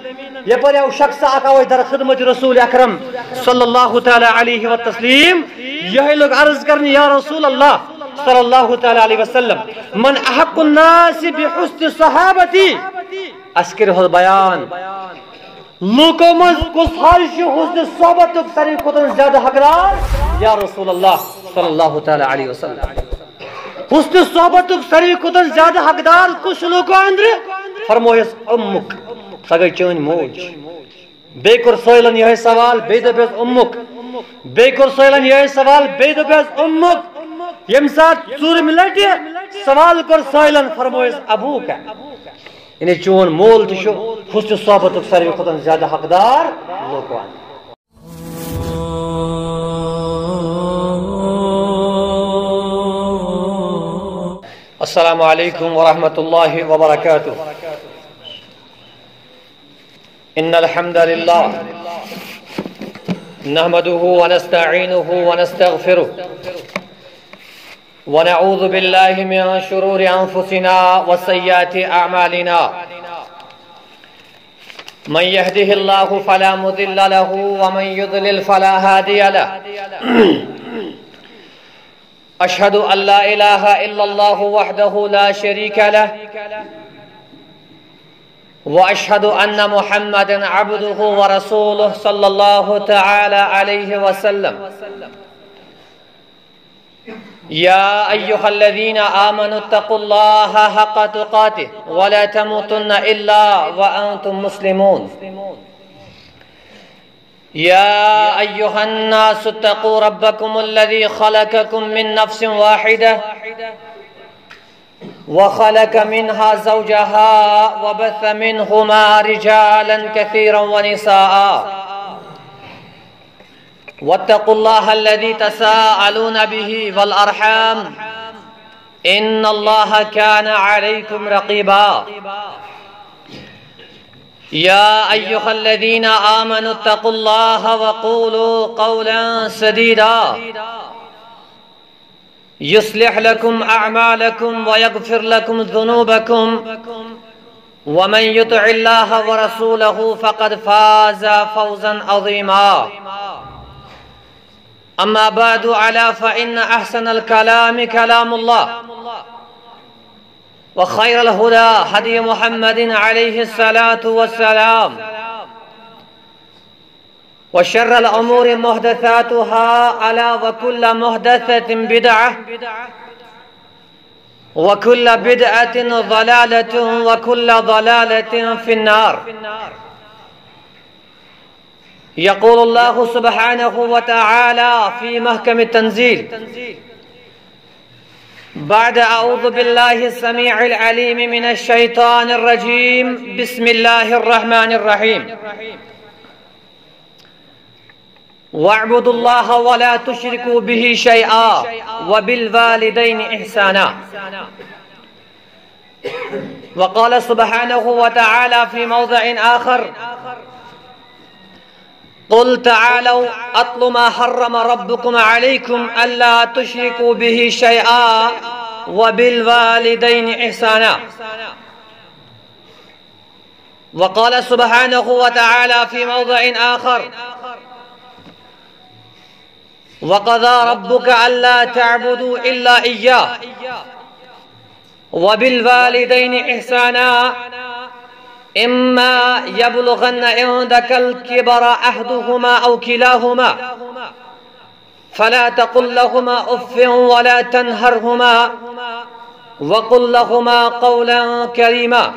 يبر يو شخص اكاوي در خدمت رسول اكرم صلى الله تعالى عليه والتسليم يهي لوگ عرض کرنی یا رسول اللہ صلی اللہ تعالی علیہ وسلم من احق الناس بحسن صحابتی اسکر ہو بیان لوکو من کس حالش حسن صحبت سری کتن زیادہ حقدار یا رسول اللہ صلی اللہ تعالی علیہ وسلم حسن صحبت سری کتن زیادہ حقدار کس لوکو اندر فرمویس امک سگئی چون موج بے کر سویلن یہ سوال بے دبیز امک بے کر سویلن یہ سوال بے دبیز امک یم سات ژور ملٹی سوال کر سویلن فرمویس ابو کا یعنی چون مول تہ حسن صحبت ساروی کھوتن زیادہ حقدار لوکو السلام علیکم ورحمۃ اللہ وبرکاتہ ان الحمد للہ نحمده ونستعینه ونستغفره ونعوذ بالله من شرور أنفسنا وسيئات أعمالنا من يهده الله فلا مضل له ومن يضلل فلا هادي له أشهد أن لا إله إلا الله وحده لا شريك له وأشهد أن محمدا عبده ورسوله صلى الله تعالى عليه وسلم يا أيها الذين آمنوا اتقوا الله حق تقاته ولا تموتن إلا وأنتم مسلمون يا أيها الناس اتقوا ربكم الذي خلقكم من نفس واحدة وخلق منها زوجها وبث منهما رجالا كثيرا ونساء واتقوا الله الذي تساءلون به والأرحام إن الله كان عليكم رقيبا يا أيها الذين آمنوا اتقوا الله وقولوا قولا سديدا يصلح لكم أعمالكم ويغفر لكم ذنوبكم ومن يطع الله ورسوله فقد فاز فوزا عظيما أما بعد ألا فإن أحسن الكلام كلام الله وخير الهدى هدي محمد عليه الصلاة والسلام وشر الأمور محدثاتها ألا وكل محدثة بدعة وكل بدعة ضلالة وكل ضلالة في النار يقول الله سبحانه وتعالى في محكم التنزيل بعد أعوذ بالله السميع العليم من الشيطان الرجيم بسم الله الرحمن الرحيم واعبدوا الله ولا تشركوا به شيئا وبالوالدين إحسانا وقال سبحانه وتعالى في موضع آخر قل تعالوا أتل ما حرم ربكم عليكم ألا تشركوا به شيئا وبالوالدين إحسانا وقال سبحانه وتعالى في موضع آخر وقضى ربك ألا تعبدوا إلا إياه وبالوالدين إحسانا إما يبلغن عندك الكبر أحدهما أو كلاهما فلا تقل لهما أف ولا تنهرهما وقل لهما قولا كريما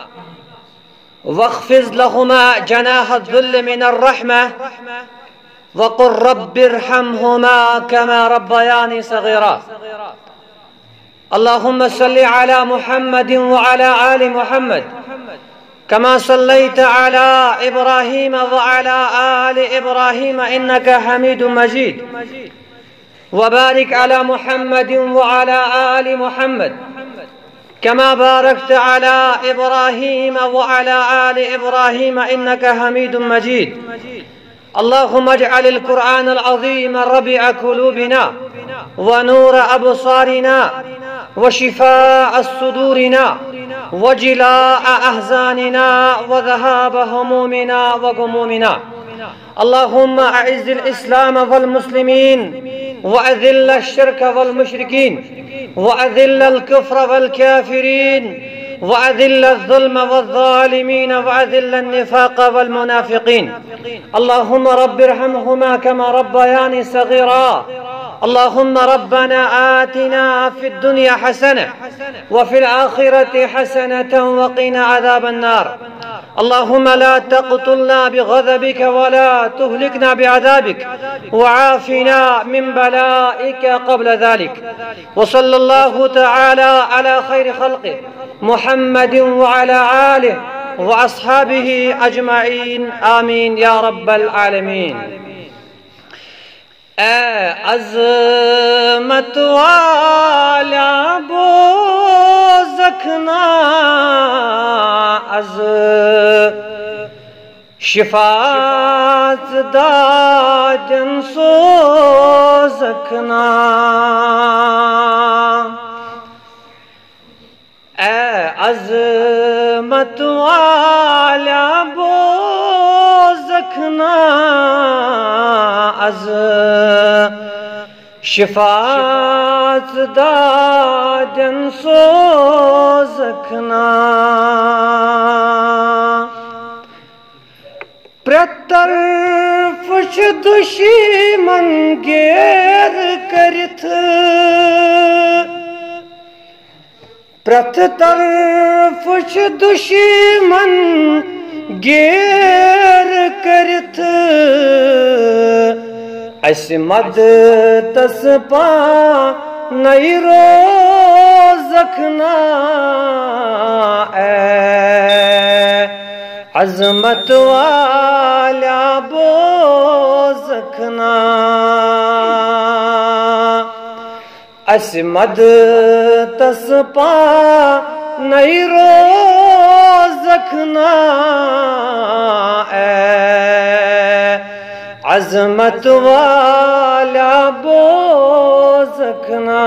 واخفض لهما جناح الذل من الرحمة وقل رب ارحمهما كما ربياني صغيرا اللهم صل على محمد وعلى آل محمد كما صليت على إبراهيم وعلى آل إبراهيم إنك حميد مجيد وبارك على محمد وعلى آل محمد كما باركت على إبراهيم وعلى آل إبراهيم إنك حميد مجيد اللهم اجعل القرآن العظيم ربيع قلوبنا ونور أبصارنا وشفاء صدورنا وجلاء أحزاننا وذهاب همومنا وغمومنا. اللهم أعز الإسلام والمسلمين وأذل الشرك والمشركين وأذل الكفر والكافرين وأذل الظلم والظالمين وأذل النفاق والمنافقين. اللهم رب ارحمهما كما ربياني صغيرا. اللهم ربنا آتنا في الدنيا حسنة وفي الآخرة حسنة وقنا عذاب النار. اللهم لا تقتلنا بغضبك ولا تهلكنا بعذابك وعافنا من بلائك قبل ذلك. وصلى الله تعالى على خير خلقه محمد وعلى آله وأصحابه أجمعين آمين يا رب العالمين. اے عظمت والا بوزکنا از شفاعت دا جن سوزکنا. اے عظمت والا بوزکنا از شفاعت دا جن سوزکنا. پرطرف چھ دشمن گیر کرت پرت طرف چھ دشمن گیر کرت اس مد تس پا نئی روزکنا. اے عظمت والا بوزکنا اس مد تس پا نئی روزکنا. اے عظمت والا بوزکنا.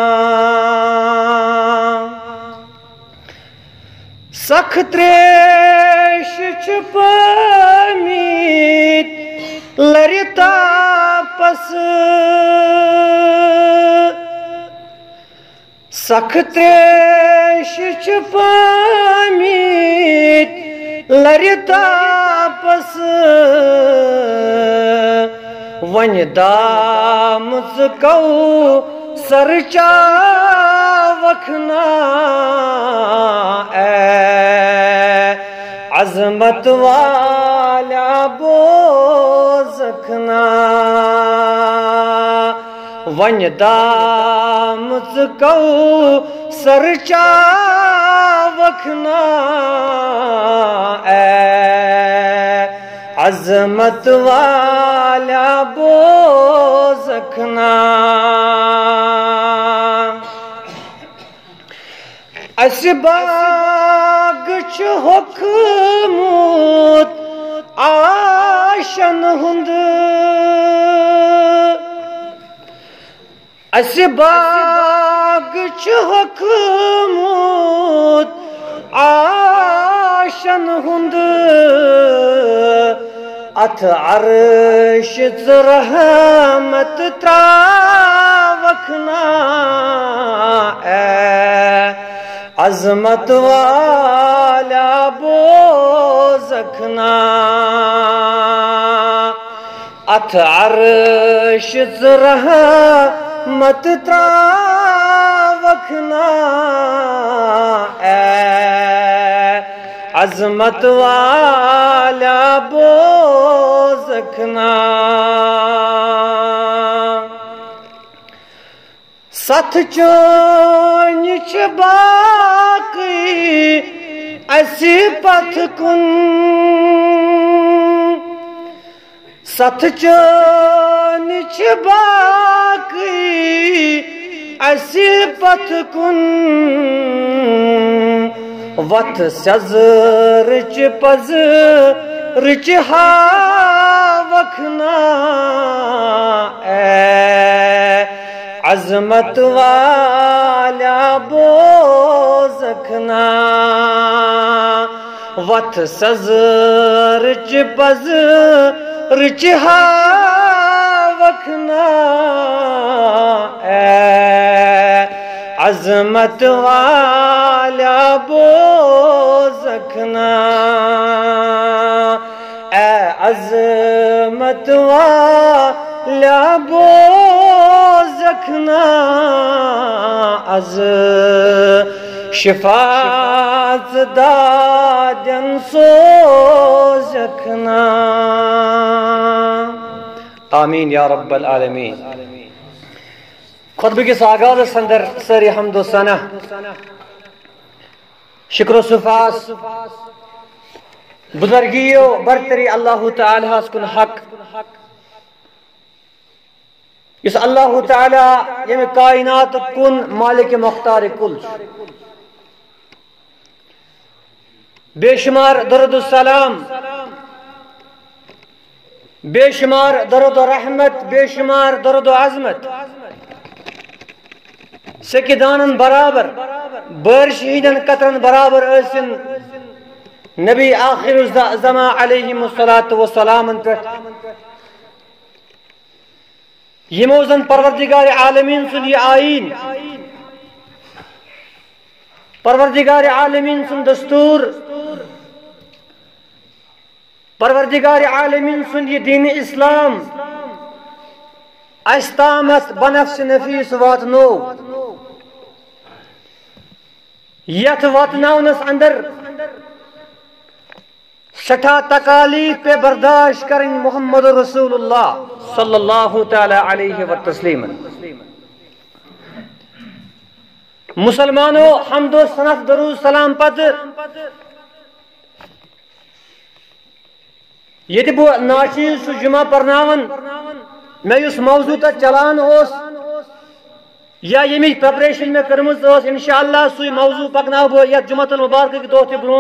سخت ریش چھپامیت لرتا پس سخت ریش چھپامیت لرتا پس ون دامز کو سرچا وکھنا. اے عظمت والا بوزکنا ون دامز کو سرچا وکھنا. اے عظمت والا بوزکنا. اس باغ چھ حکمت آشن ہند اس باغ چھ حکمت آشن ہند اتھ عرش رحمت تراوکھنا. اے عظمت والا بوزکنا اتھ عرش رحمت تراوکھنا. اے عظمت والا بوزکنا. ست چون چھ باقی اسی پتھ کن ست چون چھ باقی اسی پتھ کن وت سزر چھ پز رچ ہاوکھنا. اے عظمت والا بوزکھنا وت سز رچ پز رچ ہاوکھنا اے عظمت والا بوزکھنا اے عظمت والا بوزکھنا از شفاعت دادن سوزکھنا آمین یا رب العالمین. خطبہ کس آغاز اندر سری حمد و ثنا شکر و صفاس بزرگیو برتری اللہ تعالی کن حق اس اللہ تعالی یم کائنات کن مالک مختار کل بے شمار درود السلام بے شمار درود و رحمت بے شمار درود و عظمت سکیدانن برابر بر شہیدن قطرن برابر ٲسِن نبی آخر الزمان علیہم الصلاۃ والسلام پٮ۪ٹھ یمو زن پروردگار عالمین سن یہ آئین پروردگار عالمین سن دستور پروردگار عالمین سن یہ دین اسلام استامت بنفس نفیس واتنو یت واتناونس اندر سٹھا تکالیف پہ برداشت کریں محمد رسول اللہ صلی اللہ تعالی علیہ وسلم. مسلمانوں حمد و ثنا درود سلام پت یہ بہ ناچیز سہ جمعہ پرناون میں اس موضوع تک چلان اس یا یمی پریپریشن میں کرمز انشاءاللہ سوی موضوع پکناو بہ یا جمعۃ المبارک کی دہ برو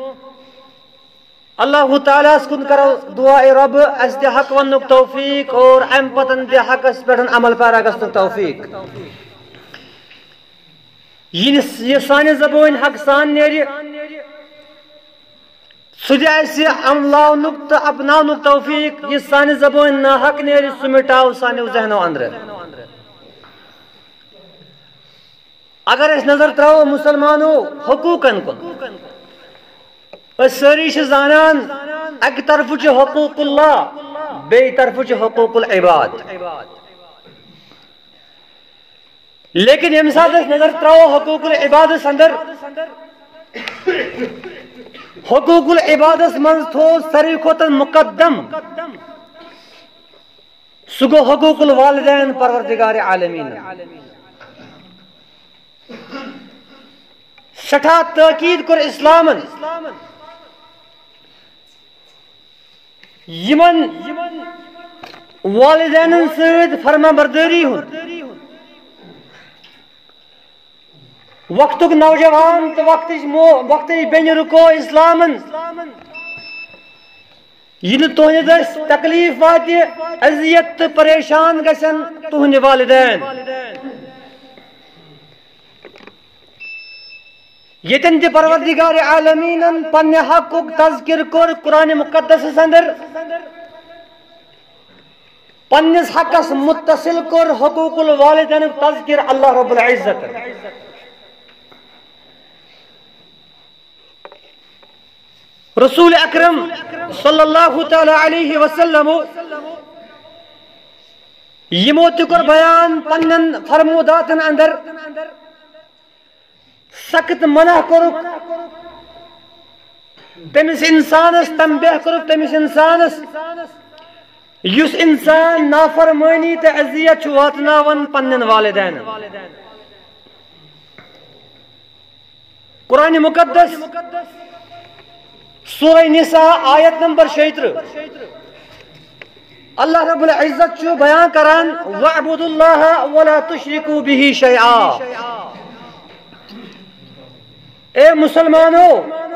اللہ تعالیٰ کن کرو دعا رب اس دے حق ونک توفیق اور ام پتن دے حق اس پٹن عمل پیرا گژھنُک توفیق. یہ سانہ زبان حق سان نیرِ سہ دِ اسہِ عملاونُک تہٕ اپناونُک توفیق یہ سانہ زبان نا حق نیرِ سہ مٹاو سانیو ذہنو اندر. اگر اس نظر تراو مسلمانو حقوقن کن ساری زانان اک طرف حقوق اللہ بی طرف حقوق العباد لیکن یم سات نظر تراو حقوق العباد اندر حقوق العباد من تھو ساروی کھوتہ مقدم سہ گو حقوق الوالدین پروردگار عالمین. سٹھا تاکید کر اسلامن یمن والدین سۭتۍ فرما برداری ہُنٛد وقتُک نوجوان تو وقتٕچ بیٚنہِ رُکو اسلامن یہ نہٕ تُہنٛدِ دٔسۍ تکلیف واتہِ اذیت تہٕ پریشان گژھن تُہنٛدِ والدین. یتن تہ پروردگار عالمینن پنہ حقُک تذکر کور قرآن مقدس اندر پنس حقس متصل کور حقوق الوالدین تذکر اللہ رب العزت. رسول اکرم صلی اللہ تعالی علیہ وسلم یمو تہ کور بیان پنن فرموداتن اندر سخت منع کرک تمس انسانس تنبیہ کرک تمس انسانس یس انسان نافرمانی تو اذیت واتناون پنن والدین. قرآن مقدس سورہ نساء آیت نمبر 36 اللہ رب العزت بیان کران وَاعْبُدُوا اللَّهَ وَلَا تُشْرِكُوا بِهِ شَيْئًا. اے مسلمانو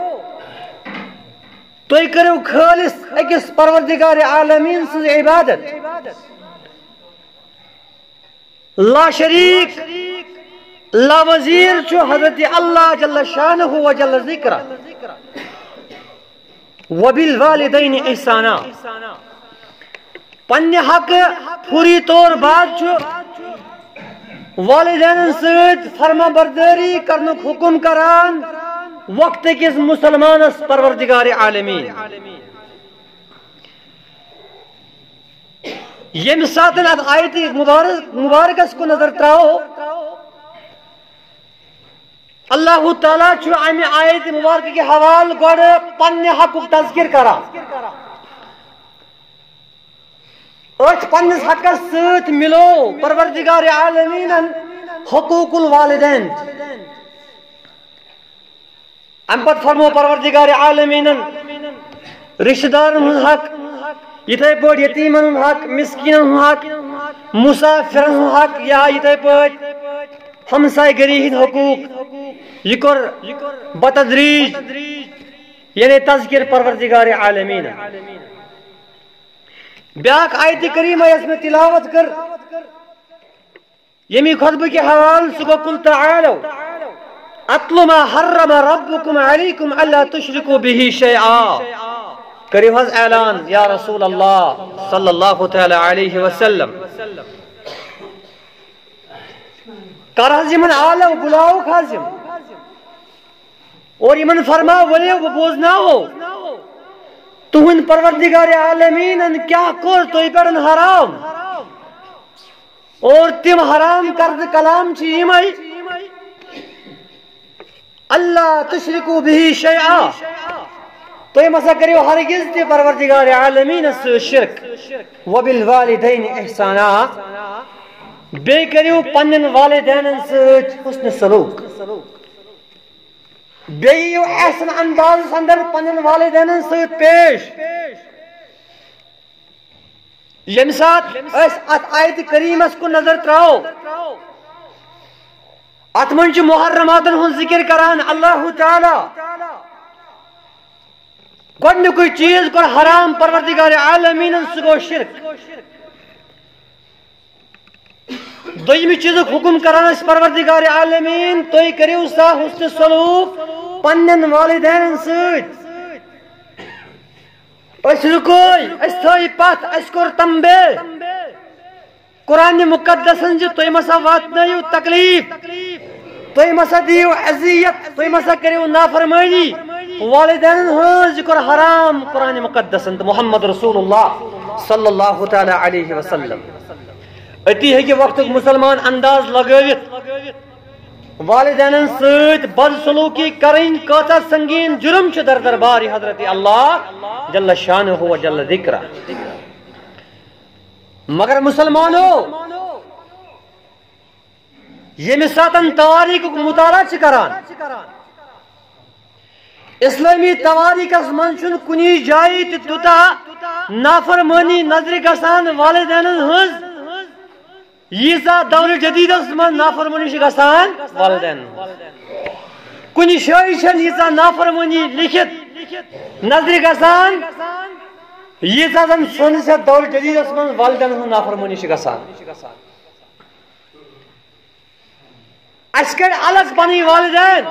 تُہۍ کٔرِو خالص أکِس پروردگار عالمین سٕنٛز عبادت لا شریک لا وزیر چھو حضرت اللہ جل شانہ و جل ذکرہ وبالوالدین احسانا پنہ حق پوری طور بعد چھو والدین سۭتۍ فرما برداری کرنک حکم کران وقت کس مسلمانس پروردگار عالمین یم ساتن ات آیت مبارکس کو نظر تراو اللہ تعالیٰ چھو امی آیت مبارک کے حوال گوڑ پنہ حقوق تذکر کرا اچھ پنس حقس سۭتۍ ملو پروردگار عالمین حقوق الوالدین ام پت فرمو پروردگار عالمین رشتہ دارن ہن حق یتھے پٲٹھۍ یتیمن ہن حق مسکینن ہن حق مسافرن ہن حق یا یتھے پٲٹھۍ ہمسائے گری ہند حقوق یہ کر بتدریج یعنی تذکر پروردگار عالمین بیاک آیت کریمہ اس میں تلاوت کر یمی خطبہ کے حوال سگو قل تعالو اتل ما حرم ربکم علیکم الا تشرکو به شیئا کریو حض اعلان یا رسول اللہ صلی اللہ تعالی علیہ وسلم کرحض یمن آلو بلاو خازم اور یمن فرما ولیو بوزناو تہن پروردگار عالمین کیا کر تو پڑن حرام اور تم حرام کرد کلام چھ یمے اللہ تشرکو به شیئا تو مسا کریو ہرگز تہ پروردگار عالمین سے شرک وبالوالدین احسانا بے کریو پنن والدین سۭتۍ حسن سلوک بیو احسن انداز اندر پنن والدین سۭتۍ پیش یم سات اس ات آیت کریمس کو نظر تراو ات من چھ محرماتن ہن ذکر کران اللہ تعالی گۄڈنیُکُے چیز کور حرام پروردگار عالمین سُہ گوٚو شرک دویمہِ چیزُک حکم کران اس پروردگار عالمین تُہۍ کٔرِو سا حسن سلوک پننٮ۪ن والدینن سۭتۍ أسۍ رُکٲے أسۍ تھٲے پتھ أسۍ کوٚر تمبے قرآن مقدسن زِ تُہۍ مسا واتنٲیِو تکلیف تُہۍ مسا دِیِو اذیت تُہۍ مسا کٔرِو نافرمٲنی والدینن ہٕنٛز یہِ کوٚر حرام قرآن مقدسن تہٕ محمد رسول اللہ صلی اللہ تعالی علیہ وسلم اتی ہیکہِ وقتُک مسلمان انداز لگٲوِتھ والدینن سۭتۍ بد سلوکی کرٕنۍ کۭژاہ سنگین جرم چھُ در دربار حضرت اللہ جل شانہ و جل ذکرہ مگر مسلمانو ییٚمہِ ساتن تواریخُک مطالعہ چھِ کران اسلامی تواریخس منٛز چھُنہٕ کُنی جایہِ تہِ تیوٗتاہ نافرمٲنی نظرِ گژھان والدینن ہٕنٛز ییٖژاہ دور جدیدس منٛز نافرمٲنی چھِ گژھان والدین کُنہِ جایہِ چھنہٕ ییٖژاہ نافرمٲنی لیکھِتھ نظرِ گژھان ییٖژاہ زن سٲنِس یتھ دور جدیدس منٛز والدینن ہٕنٛز نافرمٲنی چھِ گژھان اسہِ کڑِ الگ پنٕنۍ والدین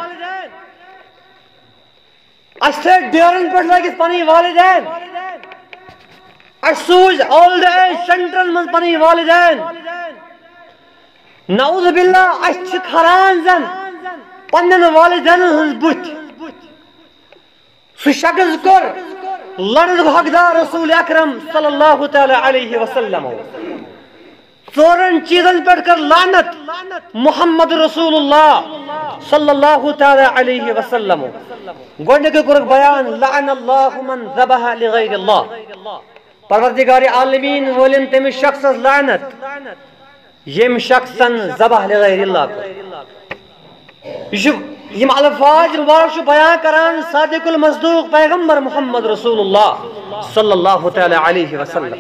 اسہِ تھٲے ڈیرن پٮ۪ٹھ لٲگِتھ پنٕنۍ والدین اسہِ سوٗزۍ اولڈ ایج سینٹرن منٛز پنٕنۍ والدین نعوذ باللہ اسہِ چھِ کھران زن پننٮ۪ن والدینن ہٕنٛز بُتھِ سُہ شخص کوٚر لڑنُک حقدار رسول اکرم صلی اللہ تعالی علیہ وسلم ژورن چیزن پٮ۪ٹھ کٔر لعنت محمد رسول اللہ صلی اللہ تعالی علیہ وسلم گۄڈنیُکُے کوٚرُکھ بیان لعن اللہ من ذبح لغیر اللہ پروردگار عالمین وٲلِن تٔمِس شخصس لعنت ییٚمۍ شخصن ذبح لغیر اللہ کوٚر یہِ چھُ یم الفاظ مبارک چھُ بیان کران صادق المصدوق پیغمبر محمد رسول اللہ صلی اللہ تعالی علیہ وسلم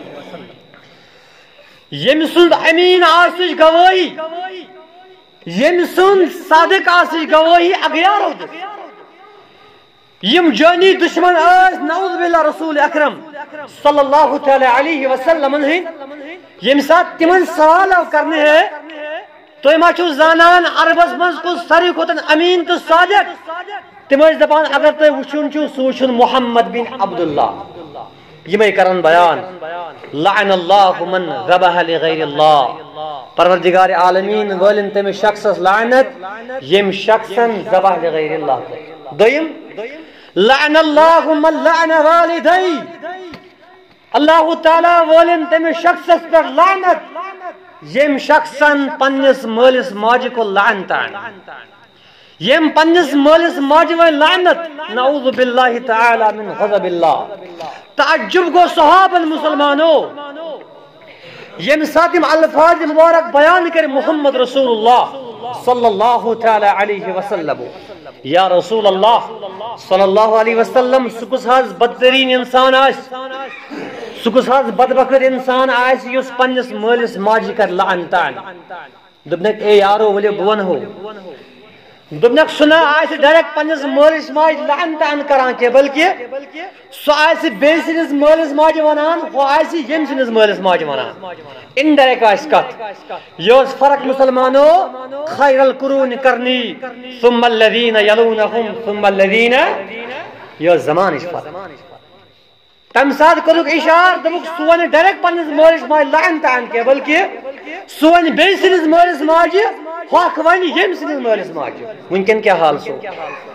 یم سند امین آسِچ گوٲہی یم سند صادق آسِچ گوٲہی اغیارو دِژ یم جٲنی دشمن ٲسۍ نعوذ باللہ رسول اکرم صلی اللہ تعالی علیہ وسلم ہٕنٛدۍ ییٚمہِ ساتہٕ تِمن سوال آو کرنہٕ ہے تُہۍ ما چھِو زانان عربس منٛز کُس ساروی کھۄتہٕ امیٖن تہٕ صادق؟ تِم ٲسۍ دپان اگر تُہۍ وٕچھُن چھُو سُہ وٕچھُن محمد بن عبداللہ. یِمے کرن بیان لعن اللہ من ذبح لغیر اللہ. پروردگار عالمین وٲلِن تٔمِس شخصس لعنت ییٚمۍ شخصن ذبح لغیر اللہ کٔر. دوٚیِم لعن اللہ من لعن والدی. اللہ تعالیٰ وٲلِن تٔمِس شخصس پٮ۪ٹھ لعنت ییٚمۍ شخصن پننِس مٲلِس ماجہِ کوٚر لعن تان. یم پنس مالس ماجہ ون لعنت نعوذ باللہ تعالی من غضب اللہ. تعجب گو صحابن مسلمانو یم سات یم الفاظ مبارک بیان کر محمد رسول اللہ صلی اللہ تعالی علیہ وسلم. یا رسول اللہ صلی اللہ علیہ وسلم سکس حض بدترین انسان آس سکس حض بدبخت انسان آس یس پنس مالس ماجہ کر لعن تان. دپنک اے یارو ولے بہ ونہو دپنک سنا آس ڈائریکٹ پنس مالس ماج لعن تان کران کی بلکہ سو آس بیٚیہِ سٕنٛدِس مالس ماجہ ونان ہُہ آس ییٚمہِ سٕنٛدِس مالس ماجہ ونان. انڈائریکٹ آس کتھ. یہ اوس فرق مسلمانو خیر القرون کرنی ثم الذین یلونہم ثم الذین. یہ اوس زمانٕچ فرق. تمہ سات کوٚرُکھ اشار دوٚپُکھ سُہ ونہِ ڈائریکٹ پننس مالس ماجہ لعن تان کی بلکہ سُہ ونہِ بیٚیہِ سٕنٛدِس مالس ماجہ ہوٚکھ ونہِ ییٚمہِ سٕنٛدِس مالس ماجہ. وٕنکٮ۪ن کیٛاہ حال سو؟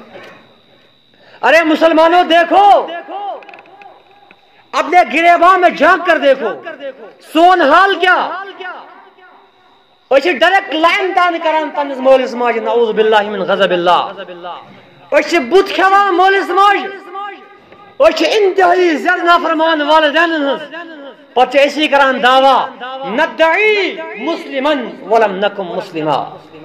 ارے مسلمانوں دیکھو اپنے گریباں میں جھانک کر دیکھو سون حال کیا. أسۍ چھِ ڈائریکٹ لعن تان کران پننس مالس ماجہ نعوذ باللہ من غضب اللہ. أسۍ چھِ بُتھ کھٮ۪وان مالس ماجہ. أسۍ چھِ انتہائی زیادٕ نافرمان والدینن ہٕنٛز. پتہٕ چھِ أسی کران دعویٰ ندعی مسلمن ولم نکن مسلما.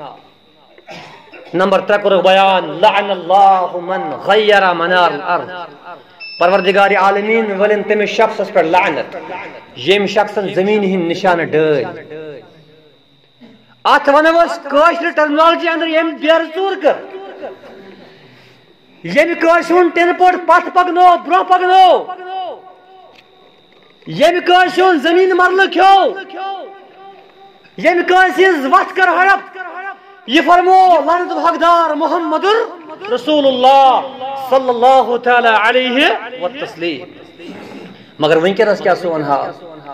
نمبر 3 کوٚرُکھ بیان لعن اللہ من غیر منار الارض. پروردگار عالمین ولن تمس شخصس پہ لعنت یم شخصن زمین ہند نشانہ ڈٲلۍ. ات ونو أسۍ کٲشر ٹرمنالجی اندر یم بیر ژوٗر کٔر یم کٲنٛسہِ ہُنٛد ٹِنہٕ پوٚٹ پتھ پکنو برونٛہہ پکنو یم کٲنٛسہِ ہُنٛد زمین مرلہٕ کھیو یم کٲنٛسہِ ہٕنٛز وتھ کٔر ہڑپ. یہ فرمو لعنت حقدار محمد رسول اللہ صلی اللہ تعالی علیہ وسلم. مگر ونکس کیا سون حال؟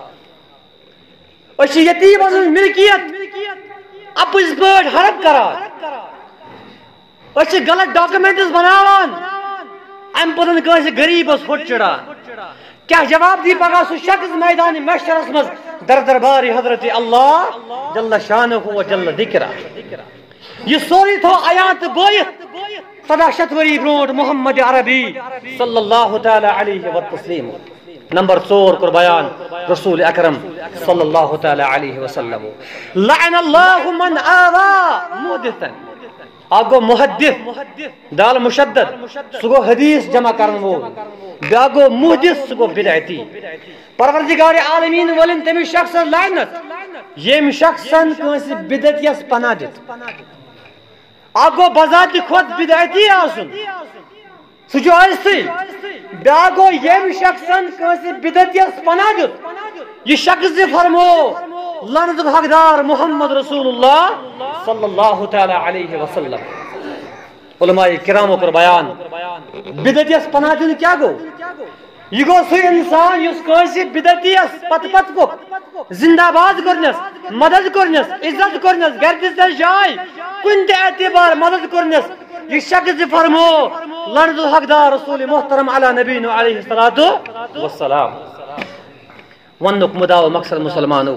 أسۍ چھِ یتیٖمن ہٕنٛز ملکیت اپز پٲٹھۍ ہڑپ کران. أسۍ چھِ غلط ڈاکومنٹس بناوان امہ پتہٕ کٲنٛسہِ غریٖبس ہوٚٹ چڑان. کیا جواب دی پگہ سُہ شخص میدان محشرس مز در دربار حضرت اللہ جل شانہ و جل ذکرہ. یہ سوری تھو عیاں تہٕ بٲیِتھ 17 ؤری برونٛٹھ محمد عربی صلی اللہ تعالی علیہ وسلم. نمبر 4 کوٚر بیان رسول اکرم صلی اللہ تعالی علیہ وسلم لعن اللہ من آوى محدثا. اکھ گوٚو محدث دال مشدد سُہ گوٚو حدیث جمع کرن وول. بیاکھ گوٚو محدث سُہ گوٚو بدعتی. پروردگار عالمین ولن تمس شخصس لعنت یم شخصن کٲنٛسہِ بدعتیس پناہ دِتھ. اکھ گوٚو بذات خود بدعتی آسُن سُہ چھُ ٲسۍتھٕے. بیاکھ گوٚو یم شخصن کٲنٛسہِ بدعتیس پناہ دِیُت. یہ شخص تہِ فرمو لعنت حقدار محمد رسول اللہ صلی اللہ تعالی علیہ وسلم. علماء کرامو کوٚر بیان بدعتیس پناہ دِیُن کیٛاہ گوٚو؟ یہ گوٚو سُہ انسان یُس کٲنٛسہِ بدعتیس پتہٕ پتہٕ گوٚو زندہ باد کرنس مدد کرنس عزت کرنس گھر دِژنس جاے کُنہِ تہِ اعتبار مدد کرنس. یہ شخص فرمو لعنت حقدار رسول محترم علی نبینا علیہ الصلوۃ والسلام. ونُک مدعا و مقصد مسلمانو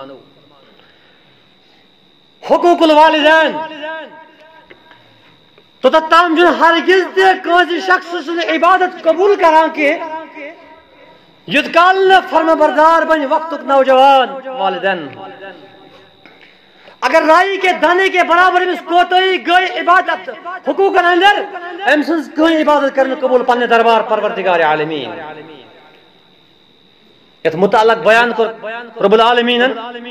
حقوق الوالدین توٚتتھ تام چھُنہٕ ہرگز تہِ کٲنٛسہِ شخص سٕنٛز عبادت قبوٗل کران کینٛہہ یُتھ کال نہٕ فرما بردار بنہِ وقتُک نوجوان والدین. اگر رائی کے دانے کے برابر امس کوتاہی گئی عبادت حقوقن اندر ام سٕنٛز کٕہٕنۍ عبادت کرنہٕ قبوٗل پننہِ دربار پروردگار عالمین. یتھ متعلق بیان کوٚر رب العالمینن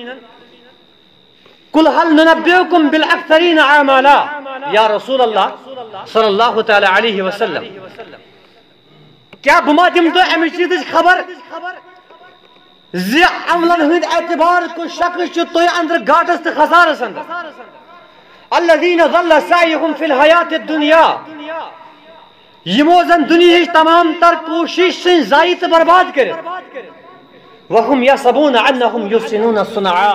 قل هل ننبئكم بالاكثرين اعمالا. یا رسول اللہ صلی اللہ تعالی علیہ وسلم کیا بہٕ ما دِمہٕ تۄہہِ امہِ چیٖزٕچ خبر زی عملن ہند اعتبار کو شخص تو اندر گاٹس تو خسارس اندر الذین ضل سعیہم فی الحیات الدنیا یمو زن دنیا تمام تر کوشش سے ضائع تو برباد کرے وہم یحسبون انہم یحسنون صنعا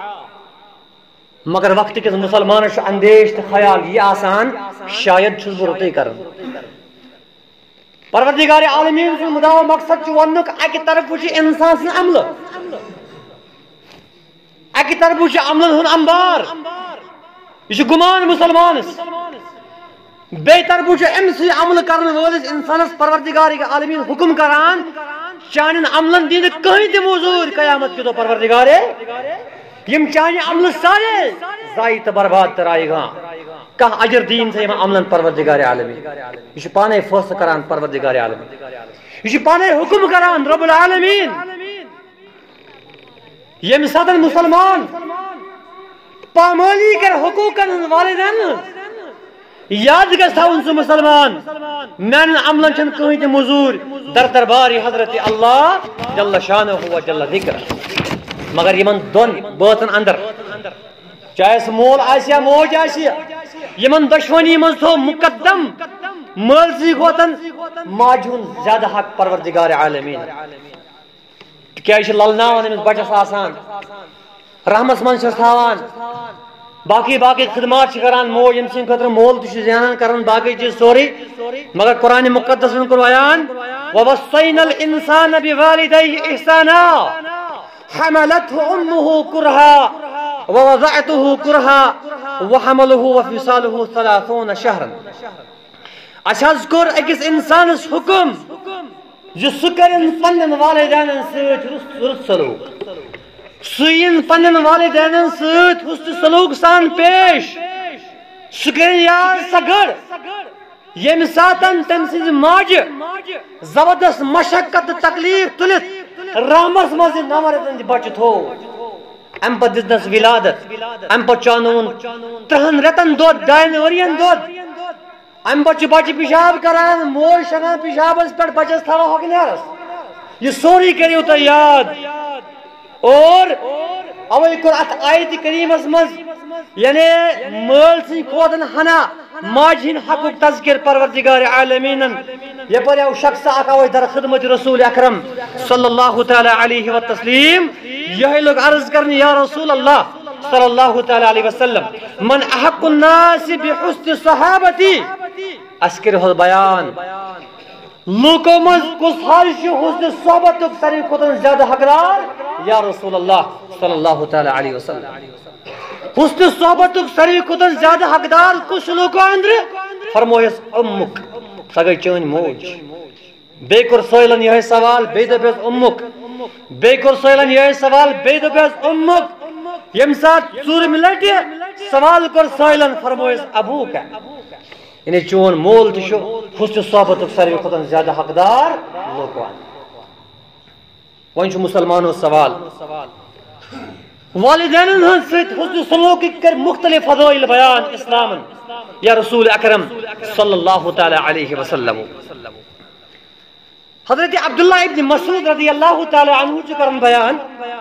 مگر وقت کس مسلمان اندیش تو خیال یہ آسان شاید چھس برتے کرن پروردگار عالمین سے مدعو مقصد ونک اکی طرف وچ انسان سن عمل اکی طرف وچ عمل ہن انبار یہ گمان مسلمان بے طرف وچ امسی عمل کرن وولس انسانس پروردگار عالمین حکم کران چانن عملن دین کہیں تہ موزور قیامت کے تو پروردگار یم چانہ عمل سارے ضائع تو برباد ترائے گا کہ اجر دین سے عملن پروردگار عالمین یہ پانے فیصلہ کران پروردگار عالمین یہ پانے حکم کران رب العالمین یم ساتن مسلمان پامالی کر حقوقن والدین یاد گژھِ تھاوُن سُہ مسلمان میانن عملن چھنہٕ کٕہٕنۍ تہِ موٚزوٗر در دربارِ حضرت اللہ جل شانہ و جل ذکر مگر یمن دون بٲژن اندر چاہے سُہ مول آسہِ یا موج آسہِ یمن دشمنی منٛز تھوٚو مقدم مٲلسٕے کھۄتن ماجہِ ہُنٛد زیادٕ حق پروردگار عالمین تِکیٛازِ چھِ للناوان أمِس بچس آسان رحمس منٛز چھس تھاوان باقی باقی خدمات کران موج یم سن خاطر مول تہ زینان کران باقی چیز سوری مگر قرآن مقدس میں کو بیان ووصینا الانسان بوالدیہ احسانا حملته امه كرها ووضعته كرها وحمله وفصاله 30 شهرا اشاز کور اکس انسانس حکم جو سکرن پنن والدین سۭتۍ رُت سلوک سین پنن والدین ست حسن سلوک سان پیش سکرن یار سگر یم ساتن تم سز ماج زبردست مشقت تکلیف تلت رحمس مز نمرتن بچ تھو ام پہ دس ولادت ام پہ چانون 3 رتن دود 2 ورین دود ام پہ بچ پیشاب کران موج شگان پیشابس پہ بچس تھا ہکنارس یہ سوری کریو تو یاد اور اوے کور ات آیت کریمس مز یعنی مال سی کھوتن ہنا ماجہن حقوق تذکر پروردگار عالمین یپر او شخص اکاوے در خدمت رسول اکرم صلی اللہ تعالی علیہ وسلم یہ لوگ عرض کرنے یا رسول اللہ صلی اللہ تعالی علیہ وسلم من احق الناس بحسن صحابتی اسکر بیان لوکو مز کس حال حسن صحبت ساری کھوتن زیادہ حقدار یا رسول اللہ صلی اللہ تعالی علیہ وسلم حسن صحبت ساری کھوتن زیادہ حقدار کس لوکو اندر فرمویس امک سگئی چون موج بے کر سویلن یہ سوال بے دبیس امک بے کر سویلن یہ سوال بے دبیس امک یم سات ژور ملٹی سوال کر سویلن فرمویس ابوک یعنی چون مول تہ حسن صحبت ساروی کھوتن زیادہ حقدار لوکوان ون مسلمانوں سوال والدین ہند ست حسن سلوک کر مختلف فضائل بیان اسلام یا رسول اکرم صلی اللہ تعالی علیہ وسلم حضرت عبداللہ ابن مسعود رضی اللہ تعالی عنہ کرن بیان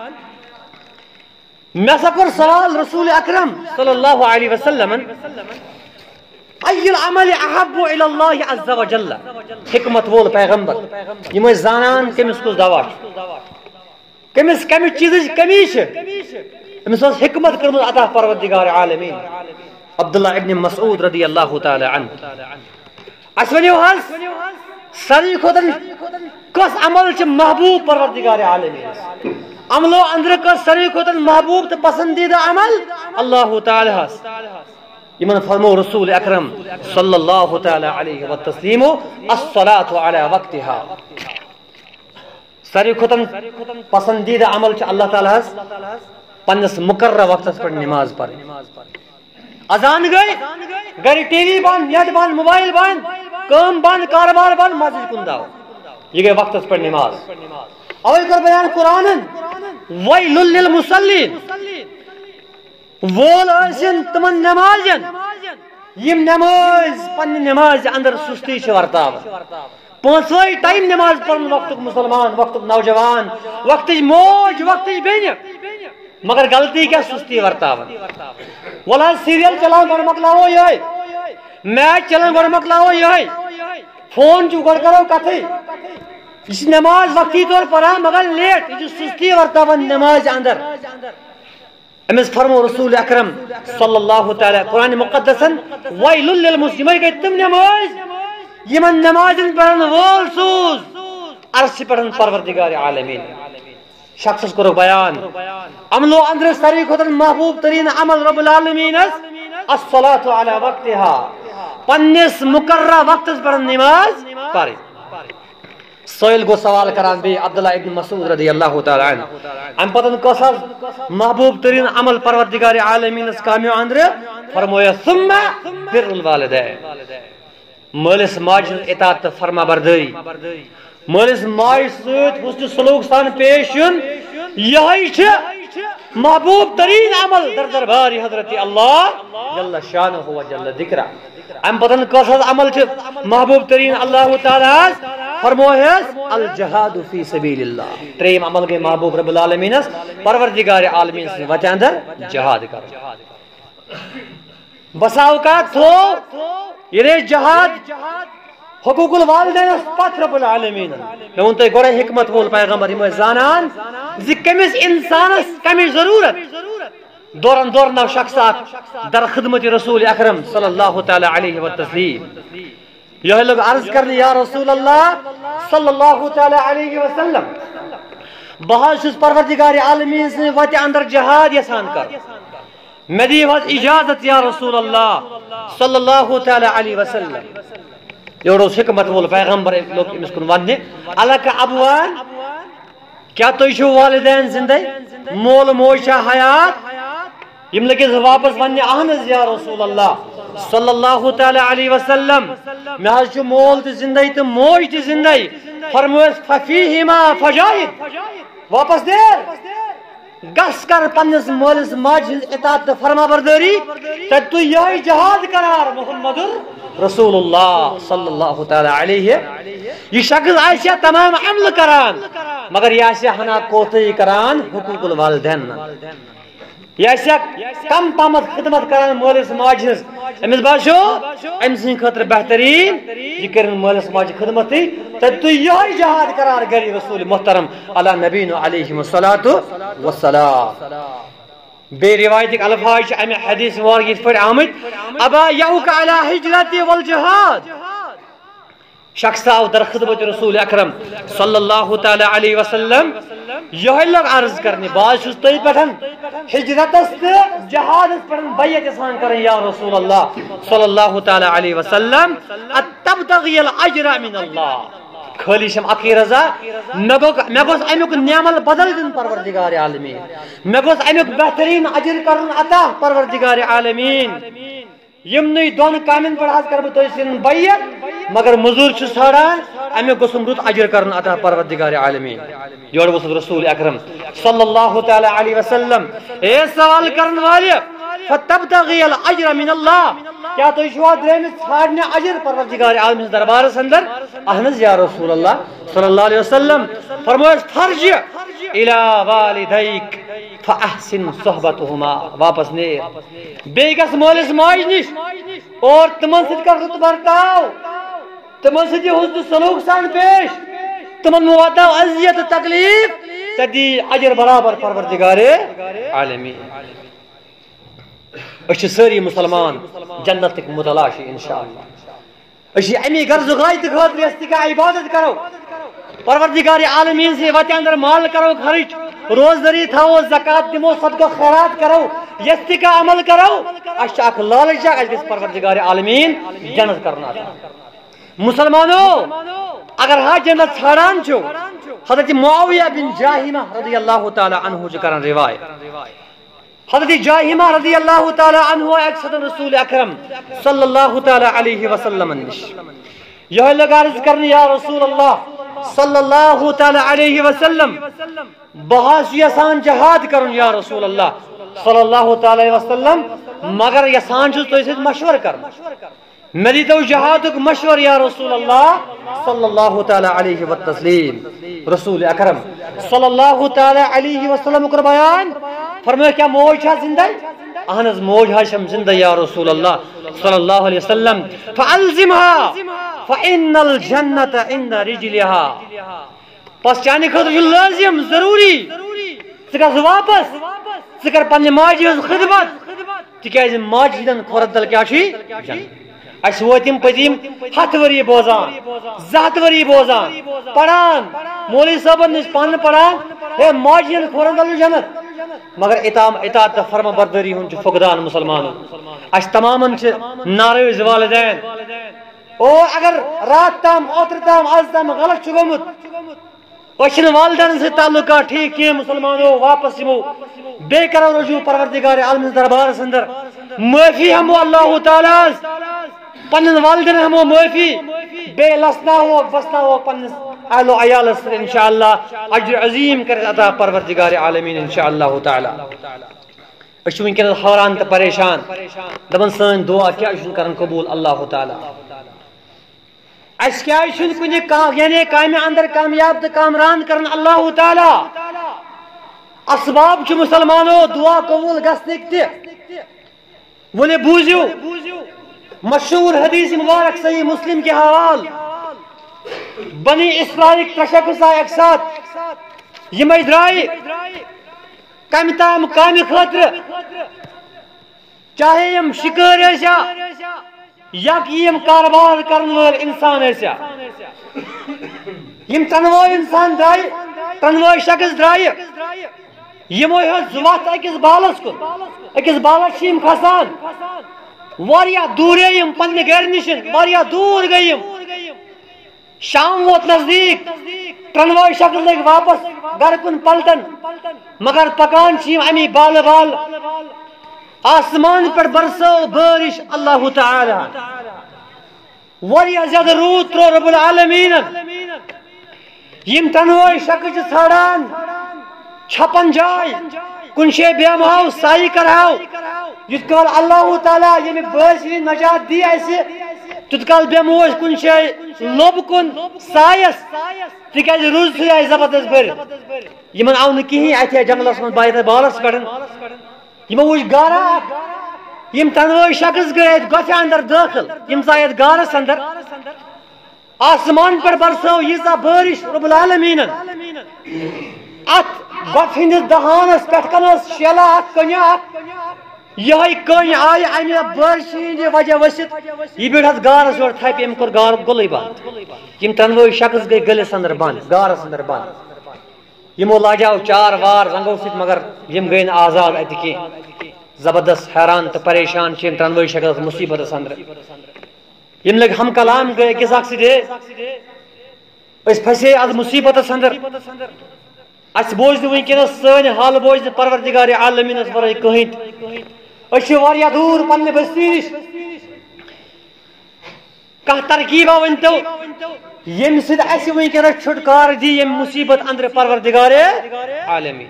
میں سکر سوال رسول اکرم صلی اللہ علیہ وسلم ای العمل احب الى اللہ عز وجل حکمت وول پیغمبر یم زانان کمس کس دوا کمس کمس چیز کمی امس حکمت کرمت عطا پروردگار عالمین عبداللہ ابن مسعود رضی اللہ تعالی عنہ اس ونیو حس ساری کھوتن کس عمل چھ محبوب پروردگار عالمین عملو اندر کس ساری کھوتن محبوب تو پسندیدہ عمل اللہ تعالی حس یمن فرمو رسول اکرم صلی اللہ تعالی علیہ وسلم الصلاة علی وقتها ساری کھوتن پسندیدہ عمل چھ اللہ تعالی حس پنس مقرر وقت پر نماز پڑھ اذان گئی گھر ٹی وی بند نیٹ بند موبائل بند کام بند کاروبار بند مسجد کن داو یہ گئی وقت پر نماز اول کر بیان قرآن ویل للمصلین وول ٲسِن تمن نمازن یم نماز پنہ نماز اندر سستی چھ ورتاوان پانچوے ٹائم نماز پڑھن وقت مسلمان وقت نوجوان وقت موج وقت بین مگر غلطی کیا سستی ورتاون ولا سیریل چلان گڑ مکلاو یہ میچ چلان گڑ مکلاو یہ فون چو گڑ کرو کتھی اس نماز وقتی طور پر مگر لیٹ یہ سستی ورتاون نماز اندر امس فرمو رسول اکرم صلی اللہ تعالی قرآن مقدسن ویل للمسلمین کہ تم نماز یمن نماز پڑھن وول سوز عرش پڑھن پروردگار عالمین شخص کرو بیان عملو اندر ساری خطر محبوب ترین عمل رب العالمین الصلاة علی وقتها پنس مقررہ وقت پڑھن نماز پڑھ سوئل گو سوال کران بھی عبداللہ ابن مسعود رضی اللہ تعالی عنہ ام پتن کسر محبوب ترین عمل پروردگار عالمین اس کامیو اندر فرمویا ثم بر الوالدین مالس ماج اطاعت فرما برداری مالس ماج سوت حسن سلوک سان پیشن یہی چھ محبوب ترین عمل در دربار حضرت اللہ جل شانہ و جل ذکرہ ام پتن کسر عمل چھ محبوب ترین اللہ تعالی فرموہس الجہاد فی سبیل اللہ تریم عمل کے محبوب رب العالمین پروردگار عالمین سے وجہ اندر جہاد کرو بسا اوقات تھو یہ جہاد حقوق الوالدین پت رب العالمین میں ان تے گوڑے حکمت وول پیغمبر ہمیں زانان زی کمیس انسانس کمی ضرورت دوران دورنا شخصات در خدمت رسول اکرم صلی اللہ تعالی علیہ وسلم یہ لوگ عرض کرنے یا رسول اللہ صلی اللہ تعالی علیہ وسلم بہت شس پروردگار عالمین سے وقت اندر جہاد یسان کر میں دی وقت اجازت یا رسول اللہ صلی اللہ تعالی علیہ وسلم یہ روز حکمت وول پیغمبر لوگ مسکن وننے اللہ کا ابوان کیا تو ایشو والدین زندہ مول موشا حیات یم لگے واپس وننے احمد یا رسول اللہ صلی اللہ تعالی علیہ وسلم میں حضر مول تی زندہی تی موج تی زندہی فرمویس ففیہما فجاہد واپس دیر گس کر پنس مولس ماج اطاعت فرما برداری تک تو یہی جہاد قرار محمد رسول اللہ صلی اللہ تعالی علیہ یہ شخص آئیسیا تمام عمل کران مگر یہ آئیسیا ہنا کوتی کران حقوق الوالدین یہ آئیسیا کم پامت خدمت کران مولس ماج امس باشو امس خطر بہترین یہ کرن مولس ماج خدمت تھی تک تو یہی جہاد قرار گری رسول محترم علی نبین علیہ والسلام بے روایت الفاظ ام حدیث مبارک اس پر آمد ابا یعوک علی حجرت والجہاد شخص آو در خدمت رسول اکرم صلی اللہ تعالی علیہ وسلم یہ لوگ عرض کرنے بعض شستوئی پٹھن ہجرت است جہاد است پٹھن بیعت اسان کریں یا رسول اللہ صلی اللہ تعالی علیہ وسلم اتبتغی العجر من اللہ خالی شم اکی رضا میں گوس امیک نعمل بدل دن پروردگار عالمین میں گوس امیک بہترین عجر کرن عطا پروردگار عالمین یمنی دون کامن پر حاضر کربو تو اسن بیعت مگر مزور چھ سڑان امیک گوسم رت عجر کرن عطا پروردگار عالمین یور وس رسول اکرم صلی اللہ تعالی علیہ وسلم اے سوال کرن والے فتبتغی الاجر من اللہ کیا تو شوا درین ژھانڈنے اجر پروردگار عالمین دربار اندر اہنز یا رسول اللہ صلی اللہ علیہ وسلم فرمایا فرجع الی والدیک فاحسن صحبتهما واپس نیر بیگس مولس ماج نش اور تمن سۭتۍ کر رُت برتاو تمن سۭتۍ حسن سلوک سان پیش تمن واتاو اذیت تکلیف تدی اجر برابر پروردگار عالمین اچھ ساری مسلمان جنت تک متلاشی انشاءاللہ اچھ امی غرض غایت خاطر استی کا عبادت کرو پروردگار عالمین سے وقت اندر مال کرو خرچ روزداری تھاو زکات دمو صدقہ خیرات کرو یستی کا عمل کرو اچھ اک لالچ اس پروردگار عالمین جنت کرنا تھا مسلمانوں اگر ہاں جنت چھڑان چھو حضرت معاویہ بن جاہمہ رضی اللہ تعالی عنہ جو کرن روایت حضرت جاہمہ رضی اللہ تعالی عنہ ایک صدر رسول اکرم صلی اللہ تعالی علیہ وسلم نش یہ لگا عرض کرنے یا رسول اللہ صلی اللہ تعالی علیہ وسلم بہت یسان جہاد کرن یا رسول اللہ صلی اللہ تعالی وسلم مگر یسان چھو تو اسے مشور کر میں تو جہاد مشور یا رسول اللہ صلی اللہ تعالی علیہ وسلم. رسول اکرم صلی اللہ تعالی علیہ وسلم کر بیان فرمایا کیا موج ہے زندہ؟ اہن موج ہاشم زندہ یا رسول اللہ صلی اللہ علیہ وسلم. فالزمها فان الجنة عند رجلها. پس چانہ خاطر لازم ضروری ثہ واپس ثہ کر پنہ ماجہ ہز خدمت تکیاز ماجہ ہندن کھوردل کیا چھ جنت. اس ووتم پتیم 7 وری بوزان 7 وری بوزان پڑھان مولوی صاحبن نش پان پڑھان ہے ماجہ ہند کھوردل جنت مگر اطاعت فرما برداری ہن فقدان مسلمانوں. اس تمامن چھ ناراض والدین او اگر رات تام اوتر تام آز تام غلط چھ گومت وشن والدین سے تعلقات ٹھیک کی مسلمانوں واپس یمو بے کرو رجوع پروردگار عالم دربار اندر معافی ہمو اللہ تعالی پنن والدین ہمو معافی بے لسنا ہو بسنا ہو پنن اہل و عیال سے انشاءاللہ اجر عظیم کر عطا پروردگار عالمین انشاءاللہ تعالی. اس ونکن حیران تو پریشان دپن سن دعا کیا کرن قبول اللہ تعالی. اس کیا کن یعنی کام اندر کامیاب تو کامران کرن اللہ تعالی اسباب چھ مسلمانوں دعا قبول گھنک تہ ولے بوزیو مشہور حدیث مبارک صحیح مسلم کے حوال بنی اسرائیل تشخص ایک ساتھ یہ درائے کم تام کام خاطر چاہے یم شکار ایسا یا یم کاروبار کرن وول انسان ایسا یم تنوع انسان درائے تنوع شخص درائے یمو وت اکس بالس کن اکس بالس یم کھسان واریاہ دور یم پنہ گھر نشن واریاہ دور گئیم شام ووت نزدیک تنوع شخص لگ واپس گھر کن پلٹن مگر پکان یم امی بال بال آسمان پر برسو بارش اللہ تعالی واریاہ زیادہ رود ترو رب العالمین یم تنوع شخص ژھانڈان چھپن جائے کن شے بیمہو سائی کرہو یت کال اللہ تعالی یم بٲسری نجات دی اسہ تیت کال بیموش کن شے لوب کن سایس تکیاز روز سی آئی زبردست بر یمن آو نہ کہین اتھے جنگلس من بایت بالس پڑھن یمو وچ گارا یم تنوع شخص گئے گوفہ اندر داخل یم زائد گارس اندر آسمان پر برسو ییژا بارش رب العالمین ات گوفہ ہندس دہانس پہ کنس شیلا ات کنیا یہ کن آئی امہ بارش ہند وجہ ورست یہ بیٹھ گارس یور تھپ ام کور گار گلے بند یم تنوع شخص گئی گلس اندر بند گارس اندر بند یمو لاجاو چار وار رنگو ست مگر یم گئی آزاد ات کی زبردست حیران تو پریشان یم تنوع شخص مصیبت اندر یم لگ ہم کلام گئے کس اخ سے اس پھسے از مصیبت اندر اس بوجھ ونکس سن حال بوجھ پروردگار عالمین اس ورائے کہیں اس واریاہ دور پنہ بستی نش کہ ترکیبہ ونتو یم سد اس ونکس چھٹکار دی یم مصیبت اندر پروردگار عالمین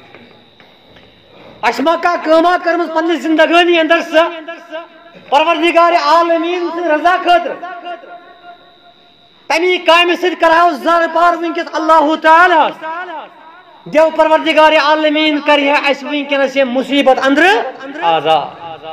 اس ما کا کما کرمز پنہ زندگانی اندر سا پروردگار عالمین سے رضا خاطر تمی کام سد کرہو زار پار ونکس اللہ تعالی دیو پروردگار عالمین کرے اس ونکس یہ مصیبت اندر آزاد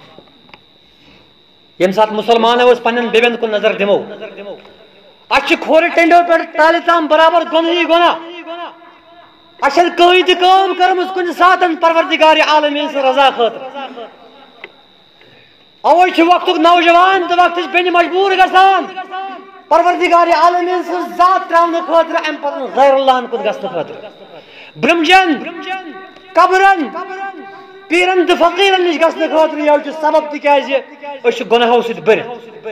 یم سات مسلمان اس پنن بیبند کو نظر دمو اچھ کھور ٹنڈو پر تالے تام برابر گناہی گناہ اشل کوئی تہ کام کرمز کن ساتن پروردگار عالمین سے رضا خاطر اوے چھ وقت نوجوان تو وقت بن مجبور گژھان پروردگار عالمین سے ذات تراون خاطر ام پر غیر اللہ کن گژھن خاطر برمجن قبرن پیرن تو فقیرن نش گژھن خاطر یہ چھ سبب تکیاز اس گناہو ست بر